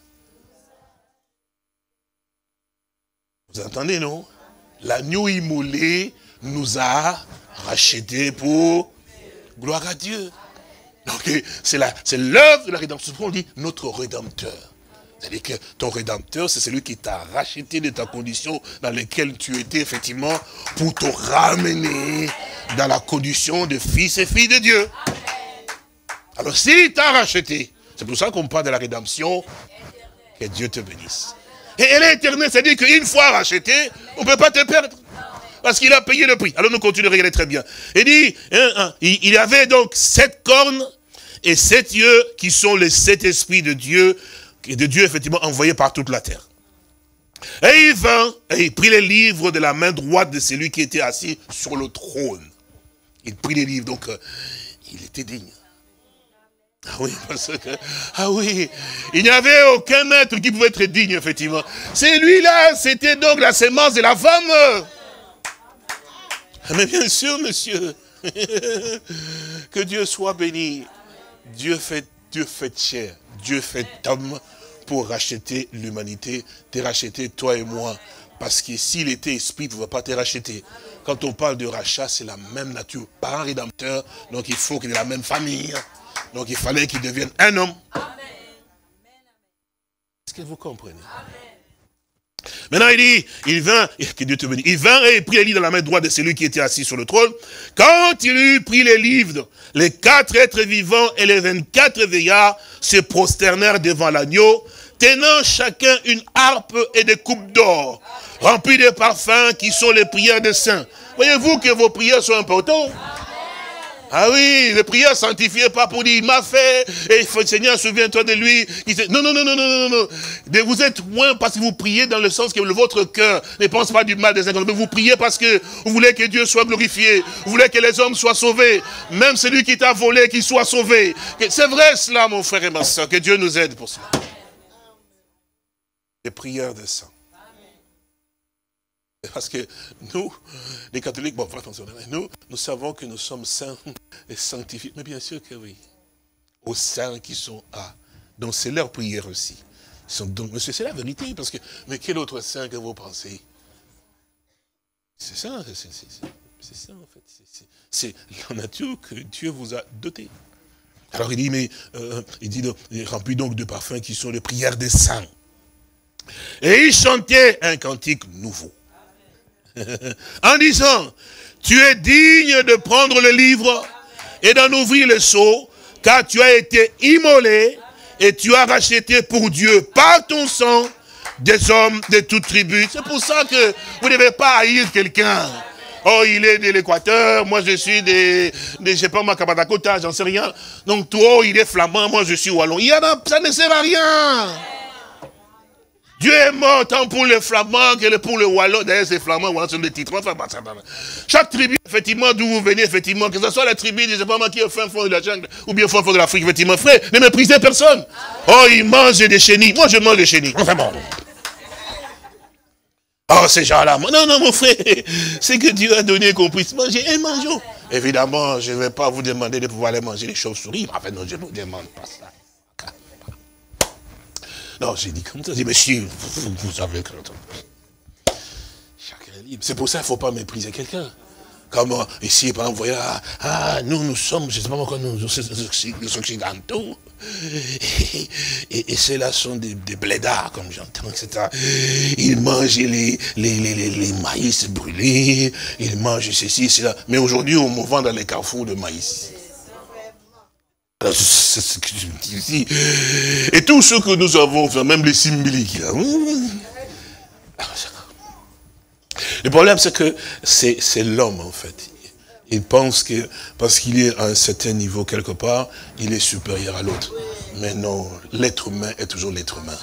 Vous entendez, non? L'agneau immolé nous a rachetés pour gloire à Dieu. Donc, c'est l'œuvre de la rédemption. On dit notre Rédempteur. C'est-à-dire que ton rédempteur, c'est celui qui t'a racheté de ta condition dans laquelle tu étais, effectivement, pour te ramener dans la condition de fils et filles de Dieu. Alors, s'il t'a racheté, c'est pour ça qu'on parle de la rédemption, que Dieu te bénisse. Et elle est éternelle, c'est-à-dire qu'une fois racheté, on ne peut pas te perdre. Parce qu'il a payé le prix. Alors nous continuons de regarder très bien. Il dit, hein, hein, il y avait donc sept cornes et sept yeux qui sont les sept esprits de Dieu, de Dieu effectivement envoyés par toute la terre. Et il vint, et il prit les livres de la main droite de celui qui était assis sur le trône. Il prit les livres, donc euh, il était digne. Ah oui, parce que, ah oui, il n'y avait aucun être qui pouvait être digne, effectivement. Celui-là, c'était donc la sémence de la femme. Mais bien sûr, monsieur, que Dieu soit béni. Dieu fait, Dieu fait chair, Dieu fait homme pour racheter l'humanité, te racheter toi et moi. Parce que s'il était esprit, il ne pouvait pas te racheter. Quand on parle de rachat, c'est la même nature. Par un rédempteur, donc il faut qu'il ait la même famille. Donc il fallait qu'il devienne un homme. Est-ce que vous comprenez? Maintenant, il dit, il vint, que Dieu te bénisse, il vint et il prit les livres dans la main droite de celui qui était assis sur le trône. Quand il eut pris les livres, les quatre êtres vivants et les vingt-quatre veillards se prosternèrent devant l'agneau, tenant chacun une harpe et des coupes d'or, remplies de parfums qui sont les prières des saints. Voyez-vous que vos prières sont importantes? Ah oui, les prières sanctifiées, pas pour dire, il m'a fait, et il Seigneur, souviens-toi de lui. Non, non, non, non, non, non, non. Vous êtes loin parce que vous priez dans le sens que votre cœur ne pense pas du mal des uns, mais vous priez parce que vous voulez que Dieu soit glorifié, vous voulez que les hommes soient sauvés, même celui qui t'a volé, qu'il soit sauvé. C'est vrai cela, mon frère et ma soeur, que Dieu nous aide pour cela. Les prières des saints. Parce que nous, les catholiques, bon, attention, nous, nous savons que nous sommes saints et sanctifiés. Mais bien sûr que oui. Aux saints qui sont à. Donc c'est leur prière aussi. Donc, c'est la vérité, parce que, mais quel autre saint que vous pensez? C'est ça, c'est ça en fait. C'est la nature que Dieu vous a dotée. Alors il dit, mais, euh, il dit, il remplit donc de parfums qui sont les prières des saints. Et il chantait un cantique nouveau. En disant, tu es digne de prendre le livre et d'en ouvrir le sceau, car tu as été immolé et tu as racheté pour Dieu par ton sang des hommes de toute tribu. C'est pour ça que vous ne devez pas haïr quelqu'un. Oh, il est de l'Équateur, moi je suis de, de je sais pas moi, Kabadakota, j'en sais rien. Donc toi, oh, il est flamand, moi je suis wallon. Il y en a, ça ne sert à rien. Dieu est mort tant pour les Flamands que pour les Wallons. D'ailleurs, ces Flamands, Wallons sont des titres. Chaque tribu, effectivement, d'où vous venez, effectivement, que ce soit la tribu, je ne sais pas moi, qui est au fin fond de la jungle, ou bien au fin fond de l'Afrique, effectivement, frère, ne méprisez personne. Oh, ils mangent des chenilles. Moi, je mange des chenilles. Enfin bon. Oh, ces gens-là. Non, non, mon frère, c'est que Dieu a donné qu'on puisse manger et mangeons. Évidemment, je ne vais pas vous demander de pouvoir aller manger les chauves-souris. Enfin, non, je ne vous demande pas ça. Non, j'ai dit comme ça, j'ai dit, monsieur, vous, vous savez que... Chacun est libre. C'est pour ça qu'il ne faut pas mépriser quelqu'un. Comme euh, ici, par exemple, vous voyez, ah, ah, nous, nous sommes, je ne sais pas pourquoi, nous, les occidentaux, et, et, et ceux-là sont des, des blédards, comme j'entends, et cetera. Ils mangent les, les, les, les, les maïs brûlés, ils mangent ceci, cela. Mais aujourd'hui, on me vend dans les carrefours de maïs. Alors, c'est ce que je me dis ici. Et tout ce que nous avons, même les symboliques, là. Le problème, c'est que c'est l'homme, en fait. Il pense que, parce qu'il est à un certain niveau quelque part, il est supérieur à l'autre. Mais non, l'être humain est toujours l'être humain.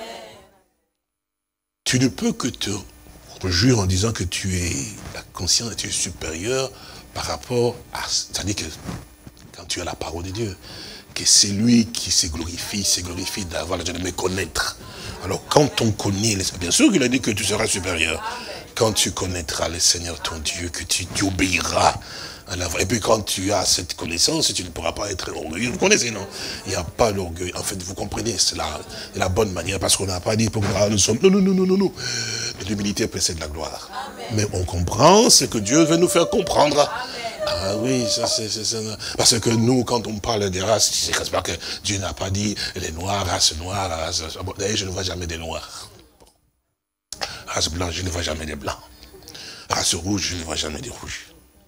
Tu ne peux que te jurer en disant que tu es la conscience, tu es supérieur par rapport à... C'est-à-dire que quand tu as la parole de Dieu, que c'est lui qui se glorifie, se glorifie d'avoir la joie de me connaître. Alors quand on connaît, bien sûr qu'il a dit que tu seras supérieur. Quand tu connaîtras le Seigneur ton Dieu, que tu, tu obéiras à la voix. Et puis quand tu as cette connaissance, tu ne pourras pas être orgueilleux. Vous connaissez, non? Il n'y a pas d'orgueil. En fait, vous comprenez, c'est la, la bonne manière, parce qu'on n'a pas dit pour que nous sommes... Non, non, non, non, non, non. L'humilité précède la gloire. Amen. Mais on comprend ce que Dieu veut nous faire comprendre. Amen. Ah oui, ça c'est... Parce que nous, quand on parle des races, c'est pas que Dieu n'a pas dit les noirs, race noire, race... Bon, d'ailleurs, je ne vois jamais des noirs. Race blanche, je ne vois jamais des blancs. Race rouge, je ne vois jamais des rouges.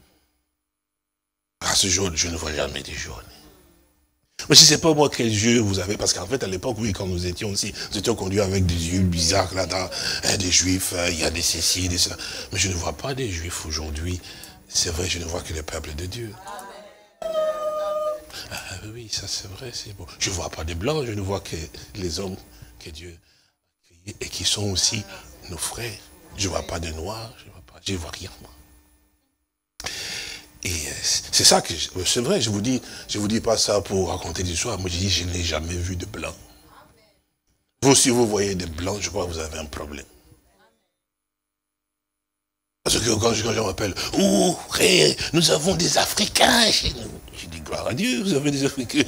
Race jaune, je ne vois jamais des jaunes. Mais je ne sais pas moi quels yeux vous avez, parce qu'en fait à l'époque, oui, quand nous étions aussi, nous étions conduits avec des yeux bizarres là-dedans, hein, des juifs, hein, il y a des ceci, des ça. Mais je ne vois pas des juifs aujourd'hui. C'est vrai, je ne vois que le peuple de Dieu. Ah oui, ça c'est vrai, c'est bon. Je ne vois pas des blancs, je ne vois que les hommes que Dieu a créés et qui sont aussi nos frères. Je ne vois pas de noirs, je ne vois pas, je ne vois rien moi. Et c'est ça que, c'est vrai, je vous dis, je vous dis pas ça pour raconter des histoires. Moi, je dis, je n'ai jamais vu de blanc. Vous, si vous voyez des blancs, je crois que vous avez un problème. Parce que quand je, quand je m'appelle, oh, frère, nous avons des Africains chez nous. Je dis, gloire à Dieu, vous avez des Africains.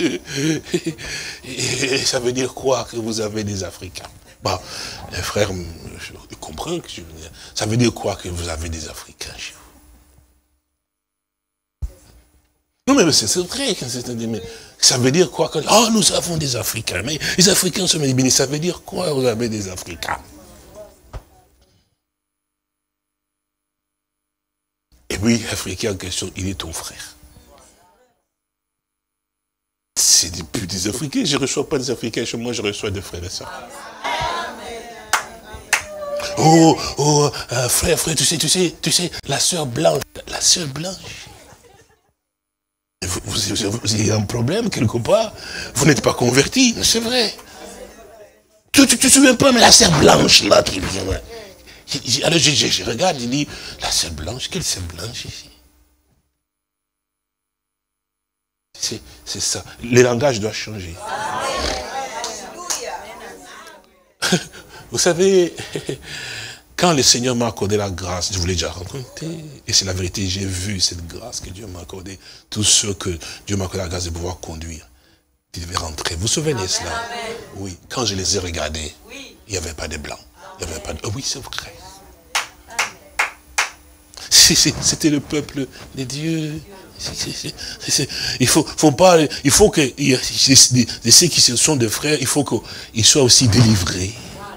Et ça veut dire quoi que vous avez des Africains? Bah, les frères, je comprends que je veux dire. Ça veut dire quoi que vous avez des Africains chez vous? Non, mais c'est vrai, mais ça veut dire quoi que, oh, nous avons des Africains, mais les Africains sont bénis, ça veut dire quoi, vous avez des Africains? Et oui, Africain en question, il est ton frère. C'est des, plus des Africains, je ne reçois pas des Africains chez moi, je reçois des frères et sœurs. Oh, oh, euh, frère, frère, tu sais, tu sais, tu sais, la sœur blanche, la sœur blanche. Vous, vous, vous, vous avez un problème quelque part. Vous n'êtes pas converti, c'est vrai. Tu ne te souviens pas, mais la sœur blanche là qui vient. Alors je, je, je regarde, il dit, la sœur blanche, quelle sœur blanche ici? C'est ça. Le langage doit changer. Vous savez, quand le Seigneur m'a accordé la grâce, je vous l'ai déjà raconté, et c'est la vérité, j'ai vu cette grâce que Dieu m'a accordée, tous ceux que Dieu m'a accordé la grâce de pouvoir conduire, ils devaient rentrer. Vous vous souvenez cela? Oui, quand je les ai regardés, il n'y avait pas de blancs. Il n'y avait pas de... Oh oui, c'est vrai. C'était le peuple de Dieu. Il faut, faut pas, il faut que ceux qui sont des frères, il faut qu'ils soient aussi délivrés.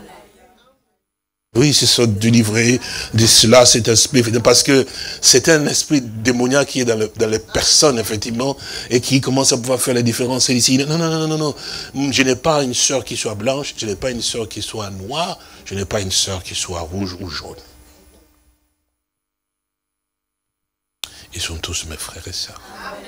Oui, c'est ça, délivrés de cela, cet esprit, parce que c'est un esprit démoniaque qui est dans, le, dans les personnes, effectivement, et qui commence à pouvoir faire la différence ici. Non, non, non, non, non, je n'ai pas une sœur qui soit blanche, je n'ai pas une sœur qui soit noire, je n'ai pas une sœur qui soit rouge ou jaune. Ils sont tous mes frères et sœurs.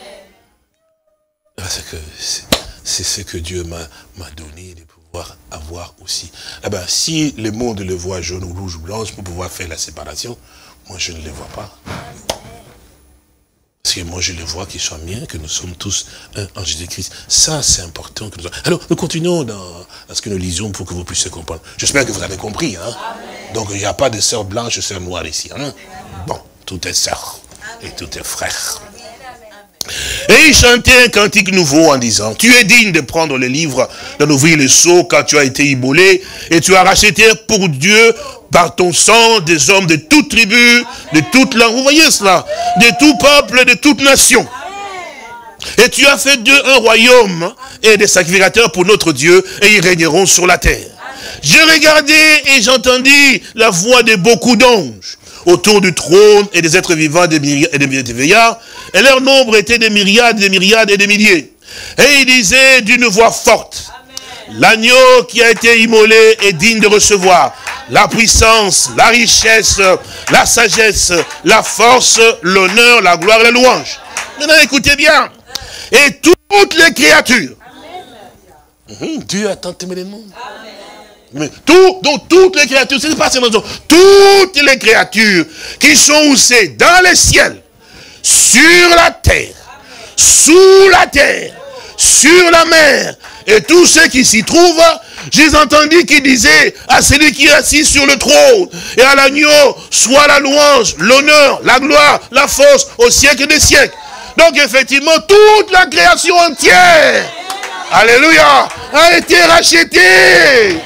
Parce que c'est ce que Dieu m'a donné de pouvoir avoir aussi. Ah ben, si le monde le voit jaune ou rouge ou blanche pour pouvoir faire la séparation, moi je ne le vois pas. Parce que moi je le vois qu'ils sont bien, que nous sommes tous un en Jésus-Christ. Ça c'est important que nous... Alors nous continuons dans, dans ce que nous lisons pour que vous puissiez comprendre. J'espère que vous avez compris. Hein? Donc il n'y a pas de sœur blanche et sœur noire ici. Hein? Bon, tout est sœur. Et tous tes frères. Et il chantait un cantique nouveau en disant, tu es digne de prendre le livre, d'en ouvrir le sceau, car tu as été immolé, et tu as racheté pour Dieu, par ton sang, des hommes de toute tribu, de toute langue. Vous voyez cela? De tout peuple, de toute nation. Et tu as fait d'eux un royaume et des sacrificateurs pour notre Dieu, et ils régneront sur la terre. J'ai regardé et j'entendis la voix de beaucoup d'anges autour du trône et des êtres vivants des myriades et des vieillards, et leur nombre était des myriades, des myriades et des milliers. Et il disait d'une voix forte, l'agneau qui a été immolé est digne de recevoir la puissance, la richesse, la sagesse, la force, l'honneur, la gloire et la louange. Maintenant écoutez bien. Et toutes les créatures. Mmh, Dieu a tant aimé les mondes. Mais tout, donc toutes les créatures, c'est pas seulement toutes les créatures qui sont où c'est dans les ciels, sur la terre, sous la terre, sur la mer, et tous ceux qui s'y trouvent, j'ai entendu qui disait à celui qui est assis sur le trône et à l'agneau, soit la louange, l'honneur, la gloire, la force au siècle des siècles. Donc effectivement, toute la création entière, alléluia, a été rachetée.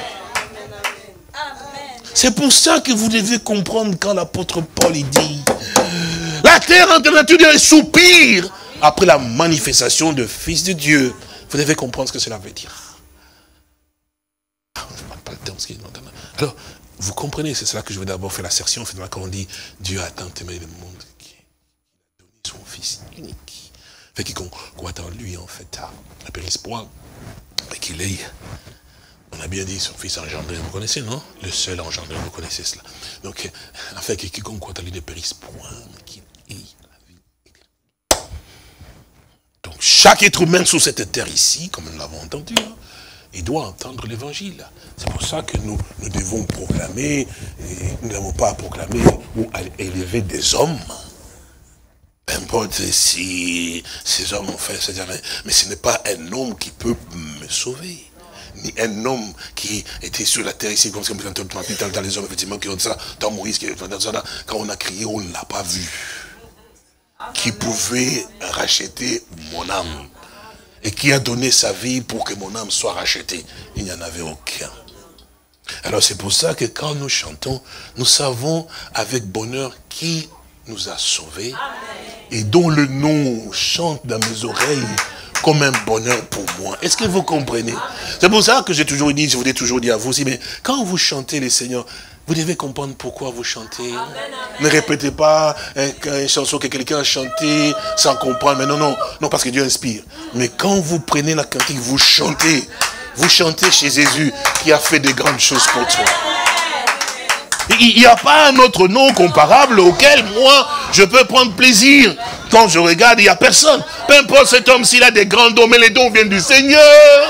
C'est pour ça que vous devez comprendre quand l'apôtre Paul il dit, La terre en nature soupire après la manifestation de Fils de Dieu. Vous devez comprendre ce que cela veut dire. Je ne parle pas le terme. Alors, vous comprenez, c'est cela que je veux d'abord faire l'assertion, quand on dit Dieu a tant aimé le monde qu'il a donné son Fils unique. Fait qu'il croit en lui, en fait, à la périspoint, et qu'il est, on a bien dit, son Fils engendré, vous connaissez, non? Le seul engendré, vous connaissez cela. Donc, en fait, quiconque croit en lui ne périsse point, mais qu'il ait la vie. Donc, chaque être humain sur cette terre ici, comme nous l'avons entendu, hein, il doit entendre l'évangile. C'est pour ça que nous, nous devons proclamer, et nous n'avons pas à proclamer ou à élever des hommes. Peu importe si ces hommes ont fait, c'est-à-dire, mais ce n'est pas un homme qui peut me sauver. Ni un homme qui était sur la terre ici, comme quand dans les hommes, effectivement, qui ont dit ça, dans Moïse, qui ont dit ça, quand on a crié, on ne l'a pas vu. Qui pouvait racheter mon âme. Et qui a donné sa vie pour que mon âme soit rachetée. Il n'y en avait aucun. Alors c'est pour ça que quand nous chantons, nous savons avec bonheur qui nous a sauvés. Et dont le nom chante dans mes oreilles comme un bonheur pour moi. Est-ce que vous comprenez? C'est pour ça que j'ai toujours dit, je vous ai toujours dit à vous aussi, mais quand vous chantez les Seigneurs, vous devez comprendre pourquoi vous chantez. Amen, amen. Ne répétez pas une chanson que quelqu'un a chantée sans comprendre. Mais non, non, non, parce que Dieu inspire. Mais quand vous prenez la cantique, vous chantez. Vous chantez chez Jésus qui a fait de grandes choses pour toi. Il n'y a pas un autre nom comparable auquel moi je peux prendre plaisir. Quand je regarde, il n'y a personne. Peu importe cet homme s'il a des grands dons, mais les dons viennent du Seigneur.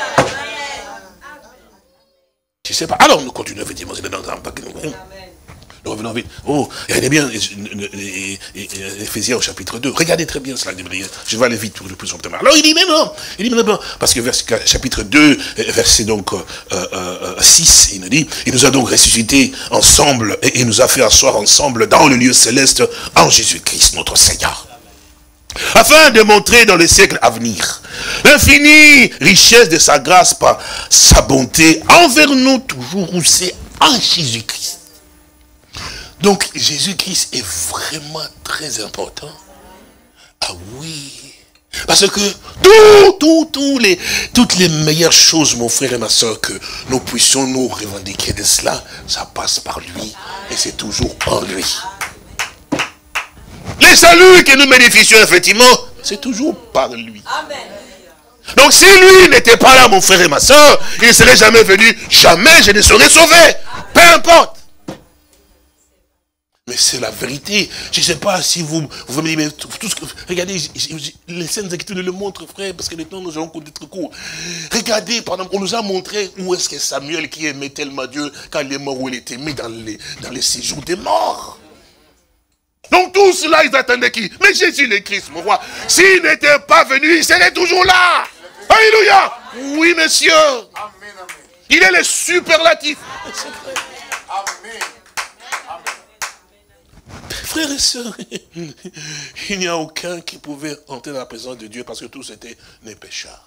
Je ne sais pas. Alors nous continuons effectivement. C'est dans un paquet. Nous revenons vite. Oh, regardez bien Éphésiens au chapitre deux. Regardez très bien cela. Je vais aller vite pour le plus simplement. Alors il dit mais non. Il dit mais non. Parce que vers, chapitre deux, verset donc euh, euh, six, il nous dit, il nous a donc ressuscités ensemble et il nous a fait asseoir ensemble dans le lieu céleste en Jésus-Christ, notre Seigneur. Afin de montrer dans les siècles à venir l'infinie richesse de sa grâce par sa bonté envers nous toujours où c'est en Jésus-Christ. Donc Jésus-Christ est vraiment très important. Ah oui. Parce que tout, tout, tout les, toutes les meilleures choses, mon frère et ma soeur, que nous puissions nous revendiquer de cela, ça passe par lui. Et c'est toujours en lui. Les saluts que nous bénéficions, effectivement, c'est toujours par lui. Amen. Donc si lui n'était pas là, mon frère et ma soeur, il ne serait jamais venu, jamais je ne serais sauvé. Peu importe. Mais c'est la vérité. Je ne sais pas si vous, vous me dites, mais tout, tout ce que... Regardez, les scènes Écritures le montrent, frère, parce que maintenant nous allons d'être court. Regardez, par exemple, on nous a montré où est-ce que Samuel, qui aimait tellement Dieu, quand il est mort, où il était mis dans les, dans les séjours des morts. Donc tout cela, ils attendaient qui? Mais Jésus le Christ, mon roi, s'il n'était pas venu, il serait toujours là. Alléluia. Oui, monsieur. Il est le superlatif. Amen. Frères et sœurs, il n'y a aucun qui pouvait entrer dans la présence de Dieu parce que tous étaient des pécheurs,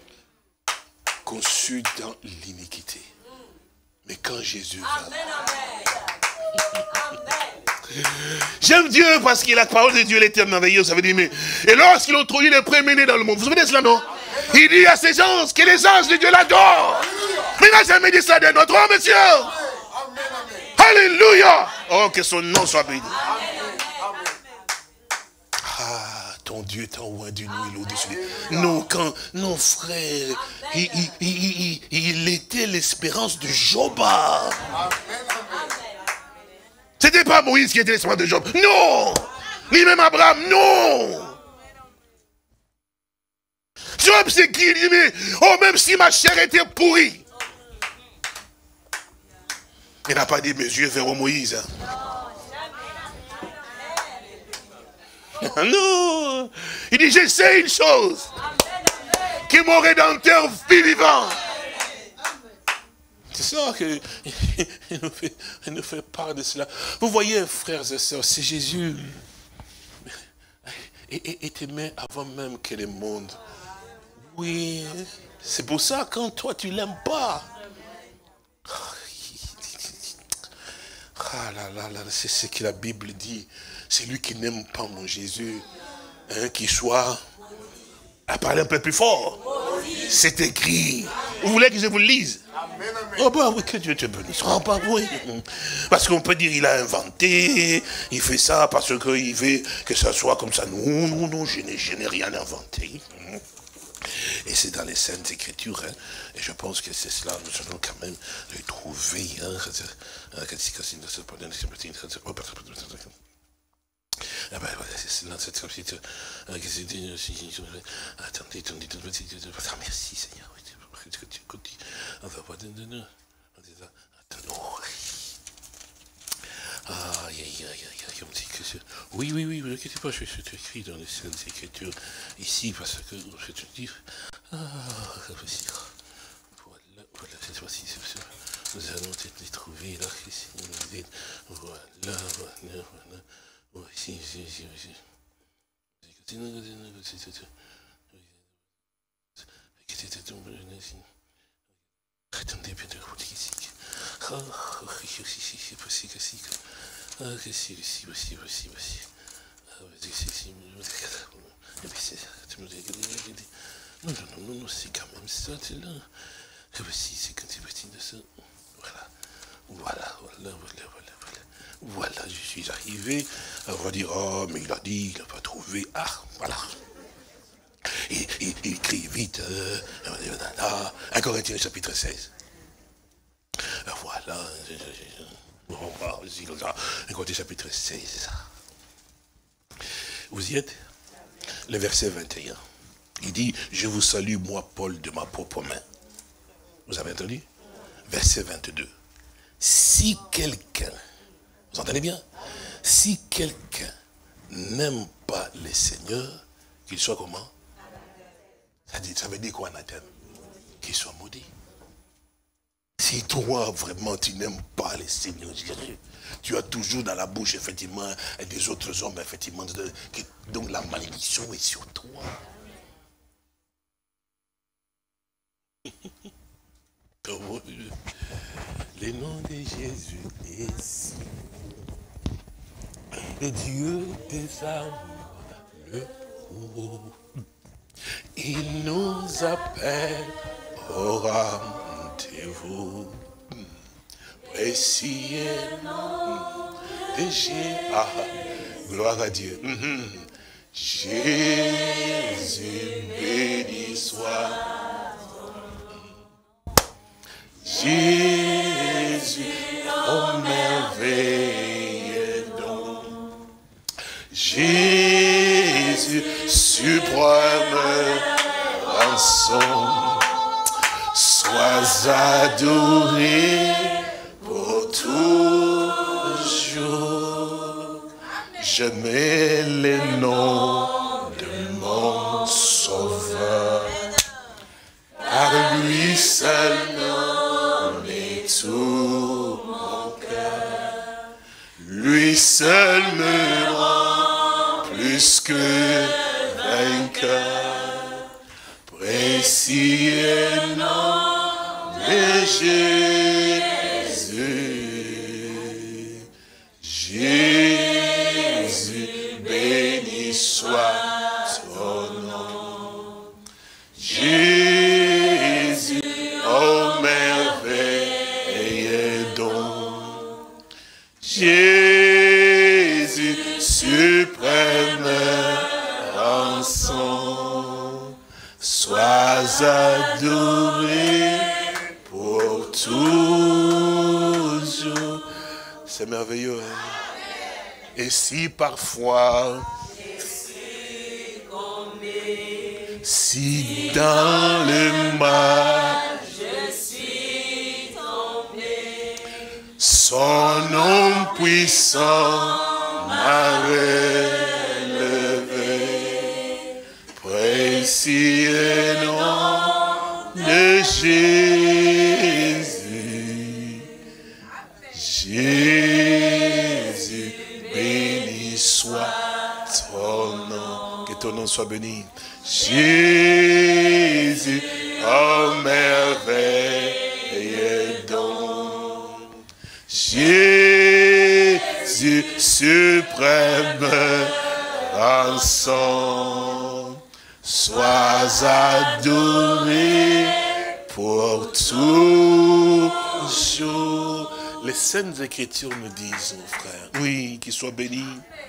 conçus dans l'iniquité. Mais quand Jésus va, j'aime Dieu parce que la parole de Dieu elle est merveilleuse. Ça veut dire, mais et lorsqu'il a introduit les premiers-nés dans le monde, vous vous souvenez de cela, non? Il dit à ces gens que les anges de Dieu l'adorent. Mais il n'a jamais dit ça de notre homme, monsieur. Alléluia. Oh, que son nom soit béni. Ah, ton Dieu est en loin d'une nuit au-dessus. Non, quand nos frères, il, il, il, il, il était l'espérance de Job. C'était pas Moïse qui était l'espérance de Job. Non. Ni même Abraham, non. Job c'est qui? Il dit, mais, oh, même si ma chair était pourrie. Il n'a pas dit mes yeux vers Moïse. Non. Il dit, je sais une chose. Que mon Rédempteur vit vivant. C'est ça qu'il nous, fait, il nous fait part de cela. Vous voyez, frères et sœurs, c'est Jésus. Et est aimé avant même que le monde. Oui. C'est pour ça, quand toi, tu ne l'aimes pas. Ah, Ah là là là, c'est ce que la Bible dit. C'est lui qui n'aime pas mon Jésus, hein, qui soit à parler un peu plus fort. C'est écrit. Vous voulez que je vous le lise? Oh bah oui, que Dieu te bénisse. Oh bah oui. Parce qu'on peut dire il a inventé, il fait ça parce qu'il veut que ça soit comme ça. Non, non, non, je n'ai, je n'ai rien inventé. Et c'est dans les Saintes Écritures, hein, et je pense que c'est cela, nous allons quand même le trouver. Hein, ah ben voilà, c'est dans cette chapitre. Attendez, attendez, ah, merci Seigneur. Ah, aïe, aïe, aïe, aïe, on dit que c'est... Oui, oui, oui, ne vous inquiétez pas, je suis écrit dans les Saintes Écritures ici, parce que je te dis... Ah, voici. Voilà, voilà, cette fois-ci, nous allons les trouver là, ici, voilà, voilà, voilà. Voici, ici, ici, ici. Attendez, bien de route ici. Ah, c'est possible, c'est ah, que si, si, si, si, si. Ah, si, si, non, non, non, non, c'est quand même ça, c'est là. Ah, si, c'est quand c'est parti de ça. Voilà. Voilà, voilà, voilà, voilà, voilà. Voilà, je suis arrivé. On va dire, oh, mais il a dit, il n'a pas trouvé. Ah, voilà. Et, et, il écrit vite, euh, un Corinthiens chapitre seize. Voilà, un Corinthiens chapitre seize. Vous y êtes? Le verset vingt et un. Il dit, je vous salue, moi, Paul, de ma propre main. Vous avez entendu? Verset vingt-deux. Si quelqu'un, vous entendez bien? Si quelqu'un n'aime pas le Seigneur, qu'il soit comment? Ça, dit, ça veut dire quoi, anathème? Qu'il soit maudit. Si toi, vraiment, tu n'aimes pas le Seigneur, tu as toujours dans la bouche, effectivement, des autres hommes, effectivement, donc la malédiction est sur toi. Le nom de Jésus est ici. Le Dieu des amours, le haut. Il nous appelle au rendez-vous. Précieux nom de Jésus. Ah, gloire à Dieu. Mm-hmm. Jésus béni soit. Jésus, oh merveilleux don. Jésus, suprême rançon. Sois adoré pour toujours. Je mets le nom de mon Sauveur. Par lui seul nom est tout mon cœur. Lui seul me rend plus que vainqueur. Précieux nom de Jésus. Jésus, béni soit ton nom. Jésus, oh merveilleux don. Jésus, suprême rançon. Sois adoré pour toujours. C'est merveilleux, hein? Et si parfois, si dans le mal, je suis tombé, son nom puissant m'a relevé. Précieux nom de Jésus. Jésus, béni soit ton nom. Que ton nom soit béni. Jésus, oh merveilleux don. Jésus, Jésus suprême, ensemble, sois adoré pour toujours. Les Saintes Écritures me disent, mon frère, oui, qu'il soit béni.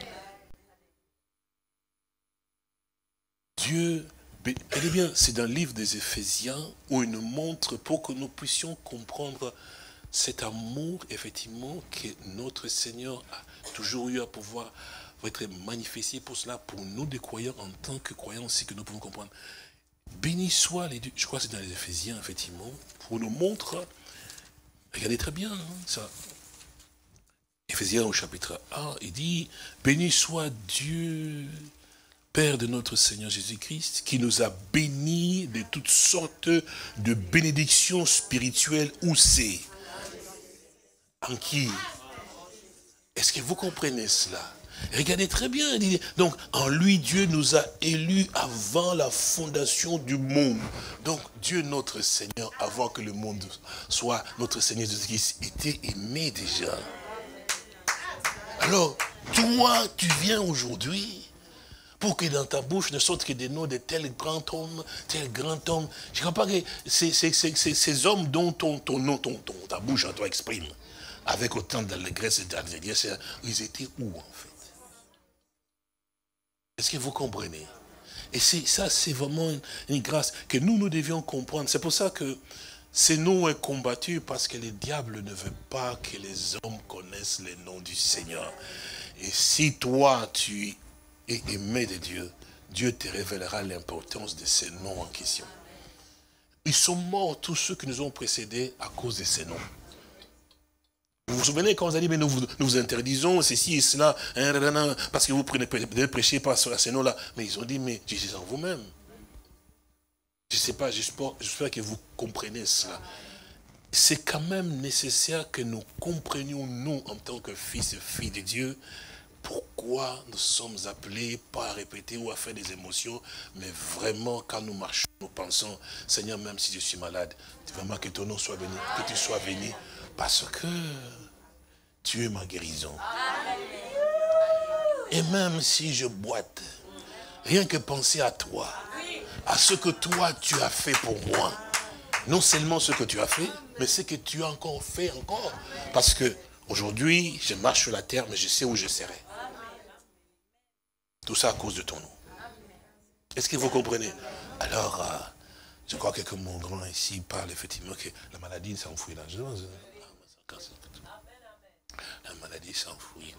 Dieu, eh bien, c'est dans le livre des Éphésiens où il nous montre pour que nous puissions comprendre cet amour, effectivement, que notre Seigneur a toujours eu à pouvoir être manifesté pour cela, pour nous des croyants, en tant que croyants aussi, que nous pouvons comprendre. Béni soit les dieux, je crois que c'est dans les Éphésiens, effectivement, pour nous montrer, regardez très bien, hein, ça. Éphésiens au chapitre un, il dit, béni soit Dieu, Père de notre Seigneur Jésus-Christ, qui nous a bénis de toutes sortes de bénédictions spirituelles. Où c'est? En qui? Est-ce que vous comprenez cela? Regardez très bien. Donc, en lui, Dieu nous a élus avant la fondation du monde. Donc, Dieu, notre Seigneur, avant que le monde soit, notre Seigneur Jésus-Christ était aimé déjà. Alors, toi, tu viens aujourd'hui pour que dans ta bouche ne sortent que des noms de tel grand homme, tel grand homme. Je ne crois pas que c'est ces hommes dont ton, ton nom, ton, ton, ta bouche, toi, exprime, avec autant d'allégresse et d'allégresse, ils étaient où, en fait? Est-ce que vous comprenez? Et ça, c'est vraiment une, une grâce que nous, nous devions comprendre. C'est pour ça que c'est nous est combattu, parce que le diable ne veut pas que les hommes connaissent les noms du Seigneur. Et si toi, tu et aimé de Dieu, Dieu te révélera l'importance de ces noms en question. Ils sont morts, tous ceux qui nous ont précédés, à cause de ces noms. Vous vous souvenez quand on a dit, mais nous vous, nous vous interdisons ceci et cela, hein, parce que vous prenez, ne prêchez pas sur ces noms-là. Mais ils ont dit, mais Jésus en vous-même. Je ne sais pas, j'espère que vous comprenez cela. C'est quand même nécessaire que nous comprenions, nous, en tant que fils et filles de Dieu, pourquoi nous sommes appelés, pas à répéter ou à faire des émotions, mais vraiment, quand nous marchons, nous pensons, Seigneur, même si je suis malade, vraiment que ton nom soit béni, que tu sois béni, parce que tu es ma guérison. Et même si je boite, rien que penser à toi, à ce que toi tu as fait pour moi, non seulement ce que tu as fait, mais ce que tu as encore fait encore, parce que aujourd'hui, je marche sur la terre, mais je sais où je serai. Tout ça à cause de ton nom. Est-ce que vous comprenez? Alors, euh, je crois que comme mon grand ici parle effectivement que la maladie s'enfuit là. La maladie s'enfuit.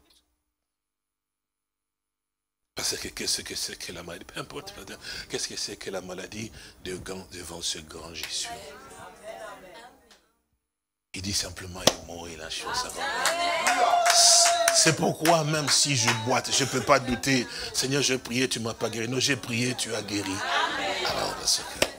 Parce que qu'est-ce que c'est que la maladie? Peu importe. Qu'est-ce que c'est que la maladie devant ce grand Jésus? Il dit simplement, il mort et la chose avant. C'est pourquoi même si je boite, je ne peux pas douter. Seigneur, j'ai prié, tu ne m'as pas guéri. Non, j'ai prié, tu as guéri. Alors, parce que...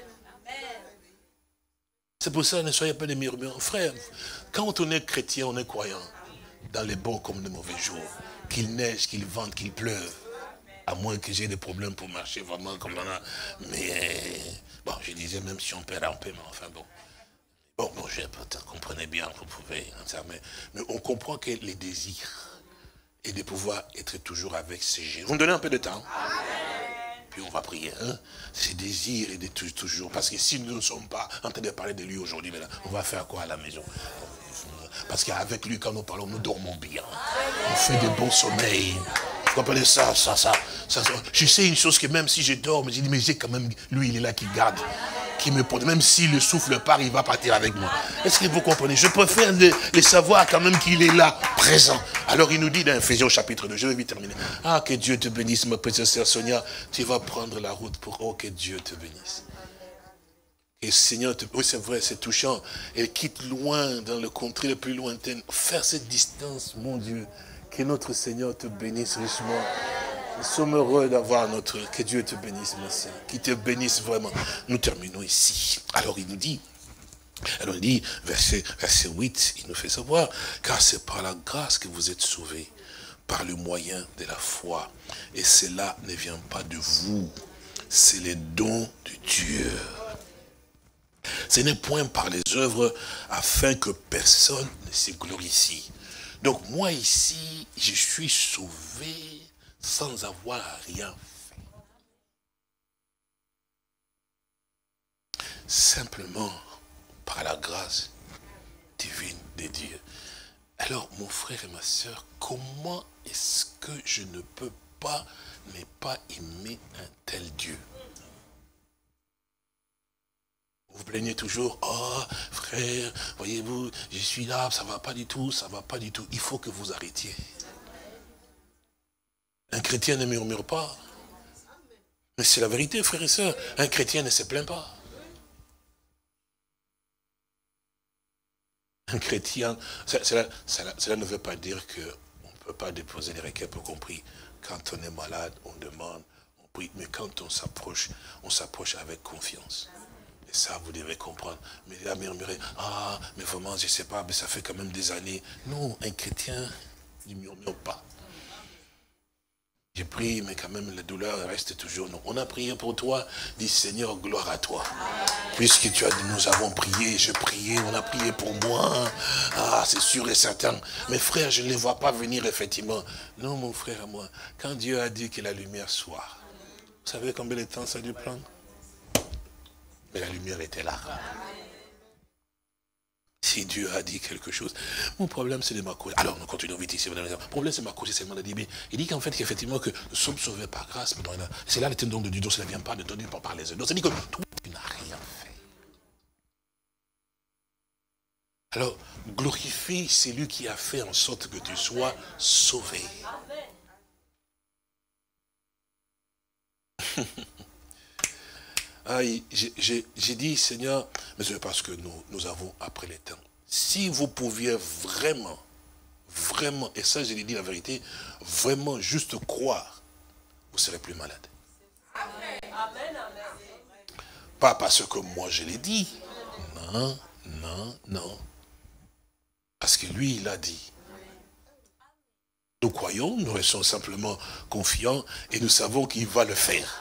C'est pour ça, ne soyez pas des murmures. Frère, quand on est chrétien, on est croyant. Dans les bons comme les mauvais jours. Qu'il neige, qu'il vente, qu'il pleuve. À moins que j'ai des problèmes pour marcher vraiment comme on a. Mais, bon, je disais même si on perd, on paie, mais enfin bon. Bon, bon, je comprenez bien, vous pouvez, mais, mais on comprend que les désirs et de pouvoir être toujours avec ces Jésus. Vous me donnez un peu de temps? Puis on va prier, hein? Ces désirs et de toujours, parce que si nous ne sommes pas en train de parler de lui aujourd'hui, on va faire quoi à la maison? Parce qu'avec lui, quand nous parlons, nous dormons bien. On fait de bons sommeils. Vous comprenez ça, ça, ça, ça, ça. Je sais une chose que même si je dors, mais je dis, mais j'ai quand même, lui, il est là qui garde. Qui me porte, même si le souffle part, il va partir avec moi. Est-ce que vous comprenez? Je préfère le, le savoir quand même qu'il est là, présent. Alors il nous dit dans Ephésiens chapitre deux, je vais vite terminer. Ah, que Dieu te bénisse, ma précieuse sœur Sonia. Tu vas prendre la route pour, oh, que Dieu te bénisse. Et Seigneur, te... oui c'est vrai, c'est touchant. Elle quitte loin, dans le contrée le plus lointain. Faire cette distance, mon Dieu. Que notre Seigneur te bénisse richement. Nous sommes heureux d'avoir notre... Que Dieu te bénisse, ma sœur. Qu'il te bénisse vraiment. Nous terminons ici. Alors il nous dit, alors il dit, verset, verset huit, il nous fait savoir, car c'est par la grâce que vous êtes sauvés, par le moyen de la foi. Et cela ne vient pas de vous. C'est les dons de Dieu. Ce n'est point par les œuvres afin que personne ne se glorifie. Donc moi ici, je suis sauvé sans avoir rien fait. Simplement par la grâce divine de Dieu. Alors mon frère et ma soeur, comment est-ce que je ne peux pas ne pas aimer un tel Dieu? Vous vous plaignez toujours, oh frère, voyez-vous, je suis là, ça ne va pas du tout, ça ne va pas du tout. Il faut que vous arrêtiez. Un chrétien ne murmure pas. Mais c'est la vérité, frères et sœurs. Un chrétien ne se plaint pas. Un chrétien, cela, cela, cela ne veut pas dire qu'on ne peut pas déposer les requêtes pour compris. Quand on est malade, on demande, on prie. Mais quand on s'approche, on s'approche avec confiance. Et ça, vous devez comprendre. Mais il a murmuré, ah, mais vraiment, je ne sais pas, mais ça fait quand même des années. Non, un chrétien ne murmure pas. J'ai prié, mais quand même, la douleur reste toujours. Non. On a prié pour toi, dit Seigneur, gloire à toi. Puisque tu as dit, nous avons prié, je priais, on a prié pour moi. Ah, c'est sûr et certain. Mes frères, je ne les vois pas venir, effectivement. Non, mon frère à moi, quand Dieu a dit que la lumière soit, vous savez combien de temps ça a dû prendre? Mais la lumière était là. Si Dieu a dit quelque chose, mon problème c'est de ma cause. Alors nous continuons vite ici. Le problème c'est ma cause, c'est mon dit. Il dit qu'en fait, qu'effectivement, que nous sommes sauvés par grâce. C'est là le don de Dieu, donc cela ne vient pas de donner par les autres. Donc c'est-à-dire que toi, tu n'as rien fait. Alors, glorifie celui qui a fait en sorte que tu sois sauvé. Ah, j'ai dit, Seigneur, mais c'est parce que nous, nous avons après les temps. Si vous pouviez vraiment, vraiment, et ça je l'ai dit la vérité, vraiment juste croire, vous serez plus malade. Amen. Amen. Pas parce que moi je l'ai dit. Non, non, non. Parce que lui, il a dit. Nous croyons, nous restons simplement confiants et nous savons qu'il va le faire.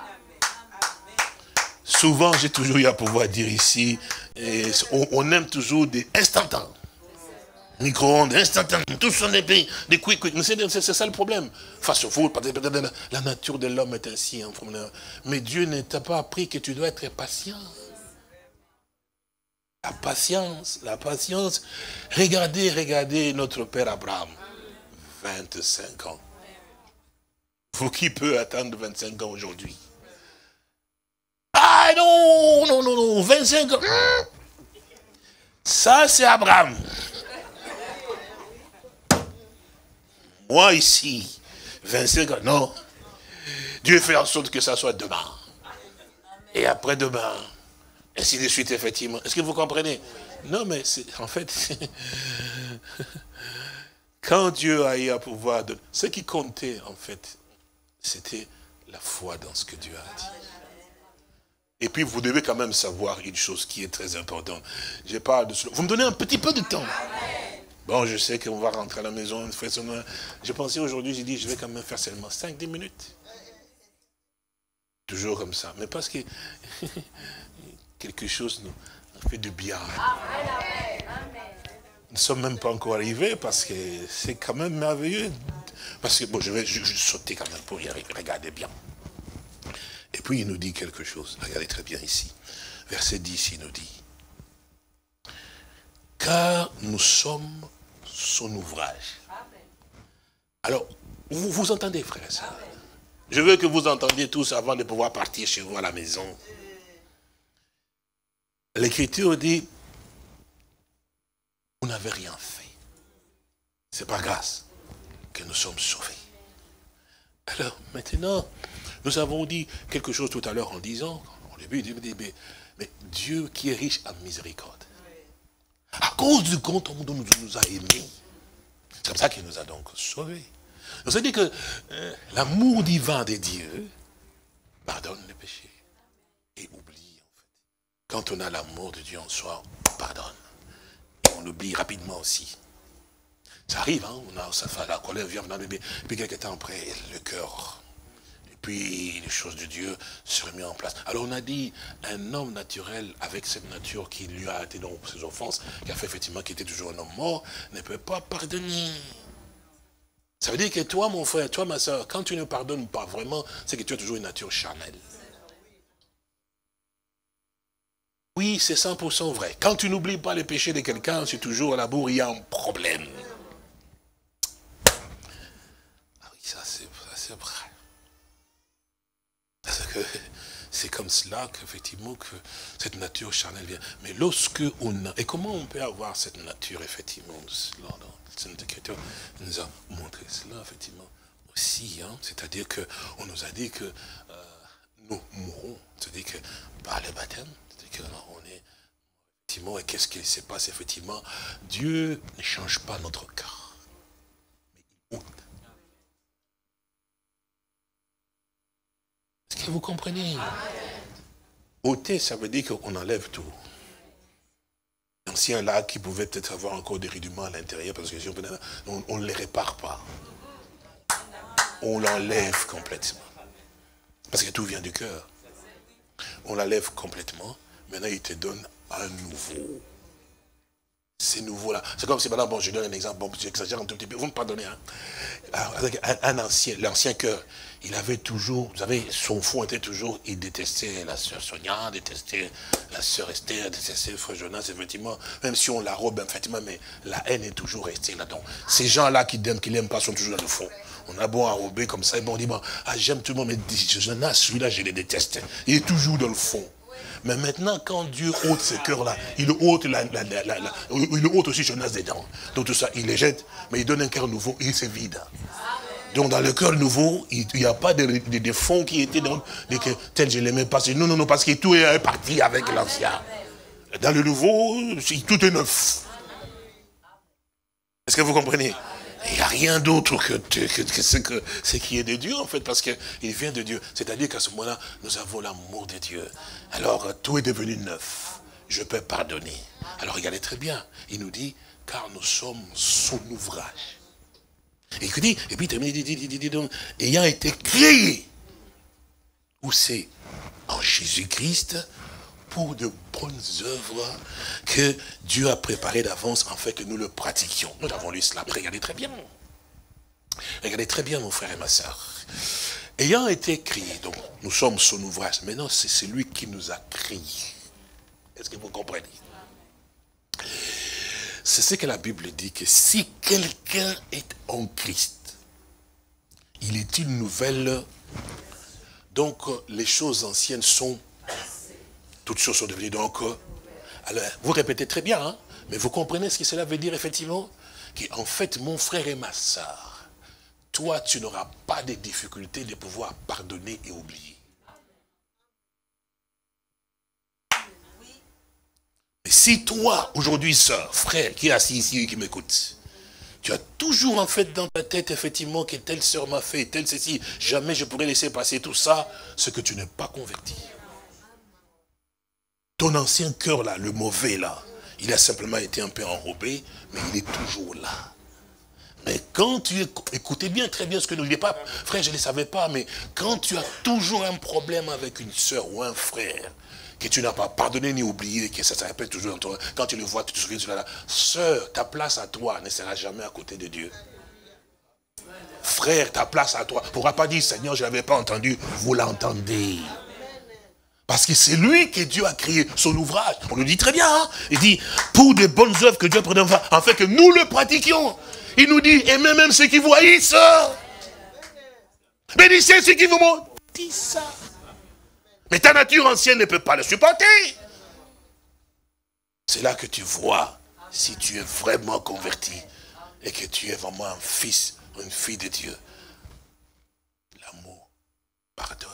Souvent, j'ai toujours eu à pouvoir dire ici, et on, on aime toujours des instantanés. Micro-ondes, instantanés, tout sont des pays, des quick quick. Mais c'est ça le problème. Face au foot, la nature de l'homme est ainsi. Hein, mais Dieu ne t'a pas appris que tu dois être patient. La patience, la patience. Regardez, regardez notre père Abraham. vingt-cinq ans. Vous qui peut attendre vingt-cinq ans aujourd'hui? Ah non, non, non, non, vingt-cinq ans. Ça, c'est Abraham. Moi, ici, vingt-cinq ans, non. Dieu fait en sorte que ça soit demain. Et après demain. Ainsi de suite, effectivement. Est-ce que vous comprenez? Non, mais en fait, quand Dieu a eu à pouvoir de... Ce qui comptait, en fait, c'était la foi dans ce que Dieu a dit. Et puis, vous devez quand même savoir une chose qui est très importante. Je parle de cela. Vous me donnez un petit peu de temps. Bon, je sais qu'on va rentrer à la maison. Je pensais aujourd'hui, j'ai dit, je vais quand même faire seulement cinq dix minutes. Toujours comme ça. Mais parce que quelque chose nous fait du bien. Nous ne sommes même pas encore arrivés parce que c'est quand même merveilleux. Parce que, bon, je vais juste sauter quand même pour y arriver. Regardez bien. Et puis il nous dit quelque chose. Regardez très bien ici. Verset dix, il nous dit. Car nous sommes son ouvrage. Alors, vous, vous entendez, frères et sœurs? Je veux que vous entendiez tous avant de pouvoir partir chez vous à la maison. L'Écriture dit, vous n'avez rien fait. C'est par grâce que nous sommes sauvés. Alors, maintenant, nous avons dit quelque chose tout à l'heure en disant, au début, il dit, mais, mais Dieu qui est riche en miséricorde, à cause du grand amour dont il nous a aimés, c'est comme ça qu'il nous a donc sauvés. Donc, ça dit que euh, l'amour divin de Dieu pardonne les péchés et oublie, en fait. Quand on a l'amour de Dieu en soi, on pardonne. Et on oublie rapidement aussi. Ça arrive, hein, on a ça fait la colère vient venant bébé, puis quelques temps après, le cœur puis les choses de Dieu seraient mises en place. Alors on a dit, un homme naturel avec cette nature qui lui a été dans ses offenses, qui a fait effectivement qu'il était toujours un homme mort, ne peut pas pardonner. Ça veut dire que toi, mon frère, toi, ma soeur, quand tu ne pardonnes pas vraiment, c'est que tu as toujours une nature charnelle. Oui, c'est cent pour cent vrai. Quand tu n'oublies pas les péchés de quelqu'un, c'est toujours à la bourre, il y a un problème. Ah oui, ça c'est vrai. Parce que c'est comme cela qu'effectivement que cette nature charnelle vient. Mais lorsque on a... Et comment on peut avoir cette nature, effectivement, cela, dans le Sainte Écriture nous a montré cela, effectivement, aussi. Hein, c'est-à-dire qu'on nous a dit que euh, nous mourrons. C'est-à-dire que par le baptême, c'est-à-dire qu'on est... Effectivement, et qu'est-ce qui se passe, effectivement? Dieu ne change pas notre cœur. Mais il ôte. Est-ce que vous comprenez? Ôter, ça veut dire qu'on enlève tout. L'ancien là qui pouvait peut-être avoir encore des rudiments à l'intérieur, parce que si on ne les répare pas. On l'enlève complètement. Parce que tout vient du cœur. On l'enlève complètement. Maintenant, il te donne un nouveau. C'est nouveau là. C'est comme si maintenant, bon, je donne un exemple, bon, j'exagère un tout petit peu, vous me pardonnez, hein. Un, un ancien, l'ancien cœur, il avait toujours, vous savez, son fond était toujours, il détestait la sœur Sonia, détestait la sœur Esther, détestait le frère Jonas, effectivement, même si on l'arrobe, effectivement, mais la haine est toujours restée là-dedans. Ces gens-là qui n'aiment qui l'aiment pas sont toujours dans le fond. On a beau arrober comme ça, et bon, on dit, bon, ah, j'aime tout le monde, mais Jonas, celui-là, je le déteste. Il est toujours dans le fond. Mais maintenant, quand Dieu ôte ce cœur-là, il ôte la, la, la, la, la, il ôte aussi Jonas dedans. Donc tout ça, il les jette, mais il donne un cœur nouveau et c'est vide. Donc dans le cœur nouveau, il n'y a pas de, de, de fond qui était dans, de, que tel je l'aimais pas. Non, non, non, parce que tout est parti avec l'ancien. Dans le nouveau, tout est neuf. Est-ce que vous comprenez? Il n'y a rien d'autre que, que, que, ce que ce qui est de Dieu, en fait, parce qu'il vient de Dieu. C'est-à-dire qu'à ce moment-là, nous avons l'amour de Dieu. Alors, tout est devenu neuf. Je peux pardonner. Alors, regardez très bien. Il nous dit, car nous sommes son ouvrage. Et il dit, et puis il termine, il dit, il dit, il dit, ayant été créé, où c'est en Jésus-Christ, pour de bonnes œuvres que Dieu a préparées d'avance, en fait, que nous le pratiquions. Nous avons lu cela. Regardez très bien. Regardez très bien, mon frère et ma soeur. Ayant été créé, donc, nous sommes son ouvrage. Maintenant, c'est celui qui nous a créés. Est-ce que vous comprenez? C'est ce que la Bible dit, que si quelqu'un est en Christ, il est une nouvelle. Donc, les choses anciennes sont... Toutes choses sont devenues donc... Alors, vous répétez très bien, hein, mais vous comprenez ce que cela veut dire, effectivement? Qu'en fait, mon frère et ma soeur, toi, tu n'auras pas de difficulté de pouvoir pardonner et oublier. Et si toi, aujourd'hui, sœur, frère, qui est assis ici et qui m'écoute, tu as toujours en fait dans ta tête, effectivement, que telle sœur m'a fait, telle ceci, jamais je pourrais laisser passer tout ça, ce que tu n'es pas converti. Ton ancien cœur là, le mauvais là, il a simplement été un peu enrobé, mais il est toujours là. Mais quand tu écoutez bien, très bien ce que nous disons, pas, frère, je ne le savais pas, mais quand tu as toujours un problème avec une sœur ou un frère, que tu n'as pas pardonné ni oublié, que ça se répète toujours dans toi, quand tu le vois, tu te souviens de cela, sœur, ta place à toi ne sera jamais à côté de Dieu. Frère, ta place à toi, ne pourra pas dire, Seigneur, je ne l'avais pas entendu, vous l'entendez. Parce que c'est lui que Dieu a créé, son ouvrage. On le dit très bien, hein? Il dit, pour des bonnes œuvres que Dieu prend en fait que nous le pratiquions. Il nous dit, aimez même ceux qui vous haïssent. Bénissez ceux qui vous montrent. Dis ça. Mais ta nature ancienne ne peut pas le supporter. C'est là que tu vois si tu es vraiment converti et que tu es vraiment un fils, une fille de Dieu. L'amour pardonne.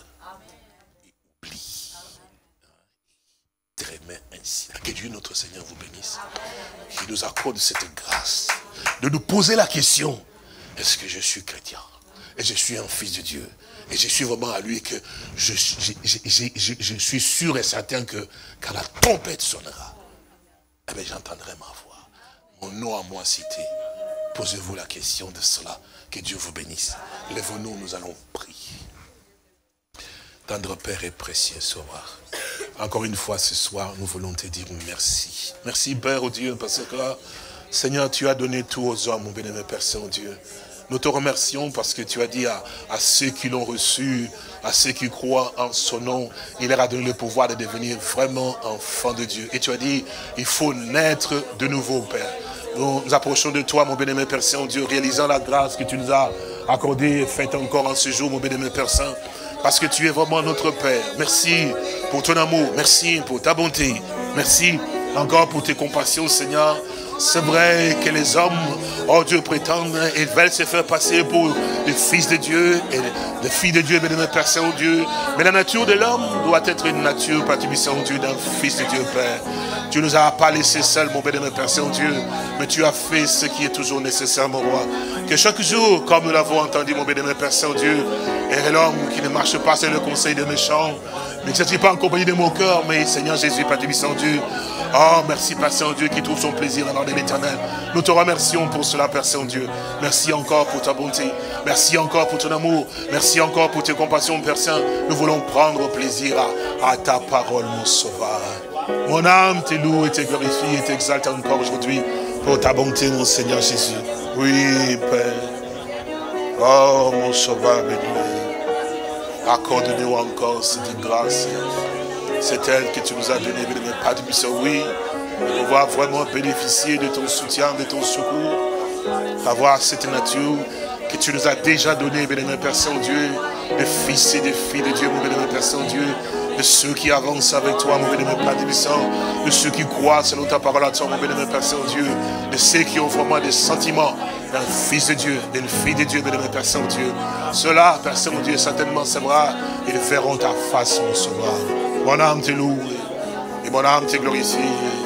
Ainsi. Que Dieu notre Seigneur vous bénisse, qu'il nous accorde cette grâce de nous poser la question, est-ce que je suis chrétien et je suis un fils de Dieu et je suis vraiment à lui que je, je, je, je, je, je suis sûr et certain que quand la trompette sonnera, eh bien j'entendrai ma voix, mon nom à moi cité. Posez-vous la question de cela, que Dieu vous bénisse. Lèvons-nous, nous allons prier. Tendre Père et précieux Sauveur. Encore une fois ce soir, nous voulons te dire merci. Merci Père, oh Dieu, parce que Seigneur, tu as donné tout aux hommes, mon bénémoine Père Saint-Dieu. Nous te remercions parce que tu as dit à, à ceux qui l'ont reçu, à ceux qui croient en son nom, il leur a donné le pouvoir de devenir vraiment enfants de Dieu. Et tu as dit, il faut naître de nouveau, Père. Nous nous approchons de toi, mon bénémoine Père Saint-Dieu, réalisant la grâce que tu nous as accordée et faite encore en ce jour, mon bénémoine Père Saint. Parce que tu es vraiment notre Père. Merci pour ton amour. Merci pour ta bonté. Merci encore pour tes compassions, Seigneur. C'est vrai que les hommes, oh Dieu, prétendent et veulent se faire passer pour les fils de Dieu et les filles de Dieu, bénémoine Père Saint-Dieu. Mais la nature de l'homme doit être une nature, Père Saint-Dieu, d'un fils de Dieu, Père. Tu ne nous as pas laissés seuls, mon bénémoine Père Saint-Dieu, mais tu as fait ce qui est toujours nécessaire, mon roi. Que chaque jour, comme nous l'avons entendu, mon bénémoine Père Saint-Dieu, et l'homme qui ne marche pas sur le conseil des méchants, n'exerce pas en compagnie de mon cœur, mais Seigneur Jésus, Père Saint-Dieu. Oh, merci, Père Saint-Dieu, qui trouve son plaisir dans l'ordre de l'Éternel. Nous te remercions pour cela, Père Saint-Dieu. Merci encore pour ta bonté. Merci encore pour ton amour. Merci encore pour tes compassions, Père Saint. Nous voulons prendre plaisir à, à ta parole, mon Sauveur. Mon âme te loue et te glorifie et t'exalte encore aujourd'hui pour ta bonté, mon Seigneur Jésus. Oui, Père. Oh, mon Sauveur béni. Accorde-nous encore cette grâce. C'est elle que tu nous as donné, bénémoine Père Saint. Oui, de pouvoir vraiment bénéficier de ton soutien, de ton secours. Avoir cette nature que tu nous as déjà donnée, bénémoine Père Saint-Dieu, de fils et de filles de Dieu, mon bénémoine Père Saint-Dieu, de ceux qui avancent avec toi, mon bénémoine Père Saint, de ceux qui croient selon ta parole à toi, mon bénémoine Père Saint-Dieu, de ceux qui ont vraiment des sentiments d'un fils de Dieu, d'une fille de Dieu, bénémoine Père Saint-Dieu. Ceux-là, Père Saint-Dieu, certainement s'aimera et ils verront ta face, mon Sauveur. Mon âme te loue, et mon âme te glorifie,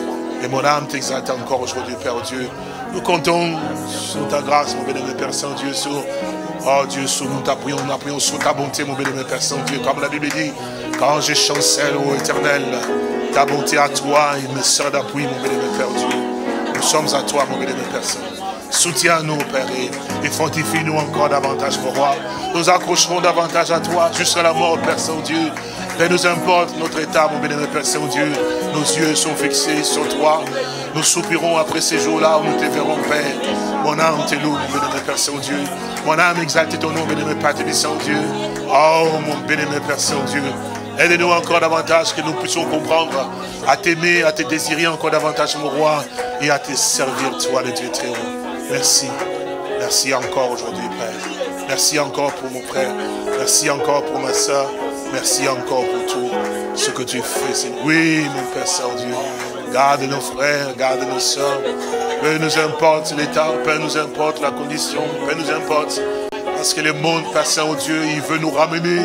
et mon âme t'exalte encore aujourd'hui, Père Dieu. Nous comptons sur ta grâce, mon bénémoine Père Saint-Dieu, sur, oh Dieu, sur nous t'appuyons, nous appuyons sur ta bonté, mon bénémoine Père Saint-Dieu, comme la Bible dit, quand je chancelle, ô Éternel, ta bonté à toi, il me sert d'appui, mon bénémoine Père Dieu. Nous sommes à toi, mon bénémoine Père Saint. Soutiens-nous, Père, et fortifie-nous encore davantage, mon roi. Nous accrocherons davantage à toi, jusqu'à la mort, Père Saint-Dieu. Peu nous importe notre état, mon bénémoine Père Saint-Dieu. Nos yeux sont fixés sur toi. Nous soupirons après ces jours-là où nous te verrons, Père. Mon âme te loue, mon bénémoine Père Saint-Dieu. Mon âme exalte ton nom, bénémoine Père Saint-Dieu. Oh, mon bénémoine Père Saint-Dieu. Aide-nous encore davantage que nous puissions comprendre à t'aimer, à te désirer encore davantage, mon roi, et à te servir, toi, le Dieu très haut. Merci. Merci encore aujourd'hui, Père. Merci encore pour mon frère. Merci encore pour ma soeur. Merci encore pour tout ce que tu fais, Seigneur. Oui, mon Père Saint-Dieu. Garde nos frères, garde nos soeurs. Peu nous importe l'état, peu nous importe la condition, peu nous importe. Parce que le monde, Père Saint-Dieu, il veut nous ramener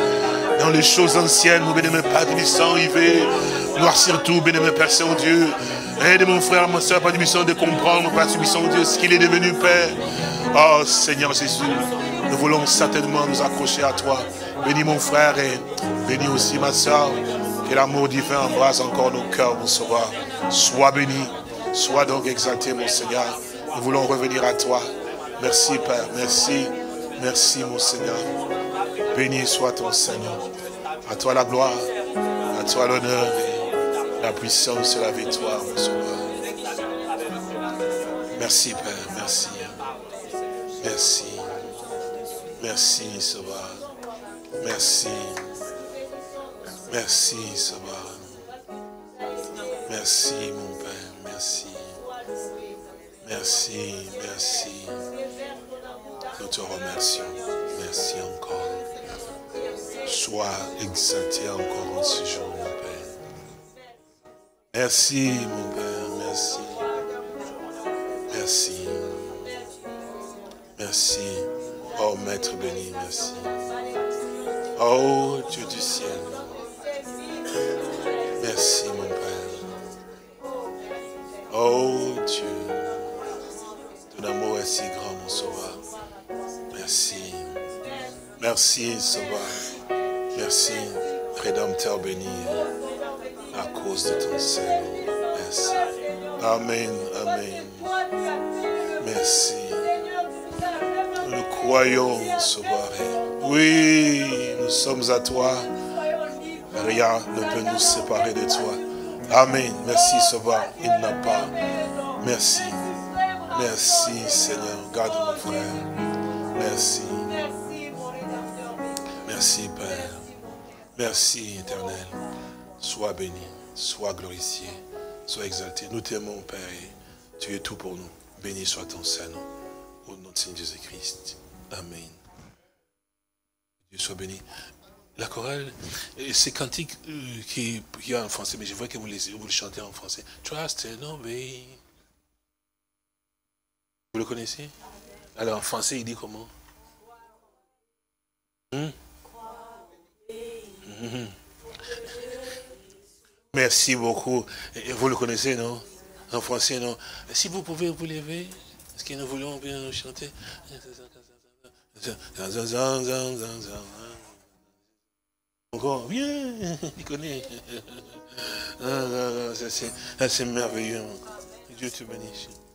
dans les choses anciennes, mon bénémoine Père Saint, il veut noircir tout, bénémoine Père Saint-Dieu. Aide mon frère, ma soeur, Père de comprendre, Père Saint-Dieu, ce qu'il est devenu, Père. Oh, Seigneur Jésus, nous voulons certainement nous accrocher à toi. Bénis mon frère et bénis aussi ma soeur. Que l'amour divin embrasse encore nos cœurs, mon Sauveur. Sois béni, sois donc exalté, mon Seigneur. Nous voulons revenir à toi. Merci, Père, merci, merci, mon Seigneur. Béni soit ton Seigneur. À toi la gloire, à toi l'honneur et la puissance et la victoire, mon Sauveur. Merci, Père, merci. Merci. Merci, Sauveur. Merci. Merci, Sauveur. Merci, mon Père. Merci. Merci, merci. Nous te remercions. Merci encore. Sois exalté encore en ce jour, mon Père. Merci, mon Père. Merci. Merci. Merci. Oh, Maître béni, merci. Oh, Dieu du ciel. Merci, mon Père. Oh, Dieu. Ton amour est si grand, mon Sauveur. Merci. Merci, Sauveur. Merci, Rédempteur béni, à cause de ton Seigneur. Merci. Amen, amen. Merci. Nous croyons, Sauveur. Oui, nous sommes à toi. rien ne peut nous séparer de toi. Amen. Merci, Sauveur. Il n'a pas. Merci. Merci, Seigneur. Garde mon frère. Merci. Merci, Père. Merci, Éternel. Sois béni, sois glorifié, sois exalté. Nous t'aimons, Père, et tu es tout pour nous. Béni soit ton Saint-Nom. Au nom de Seigneur Jésus-Christ. Amen. Dieu soit béni. La chorale, c'est cantique euh, qui, qui est en français, mais je vois que vous, les, vous le chantez en français. Trust and obey. Vous le connaissez? Alors en français, il dit comment? Hmm? Mm-hmm. Merci beaucoup. Et vous le connaissez, non? En français, non? Si vous pouvez vous lever, est-ce que nous voulons bien chanter? Encore, bien, il connaît. C'est merveilleux. Dieu te bénisse.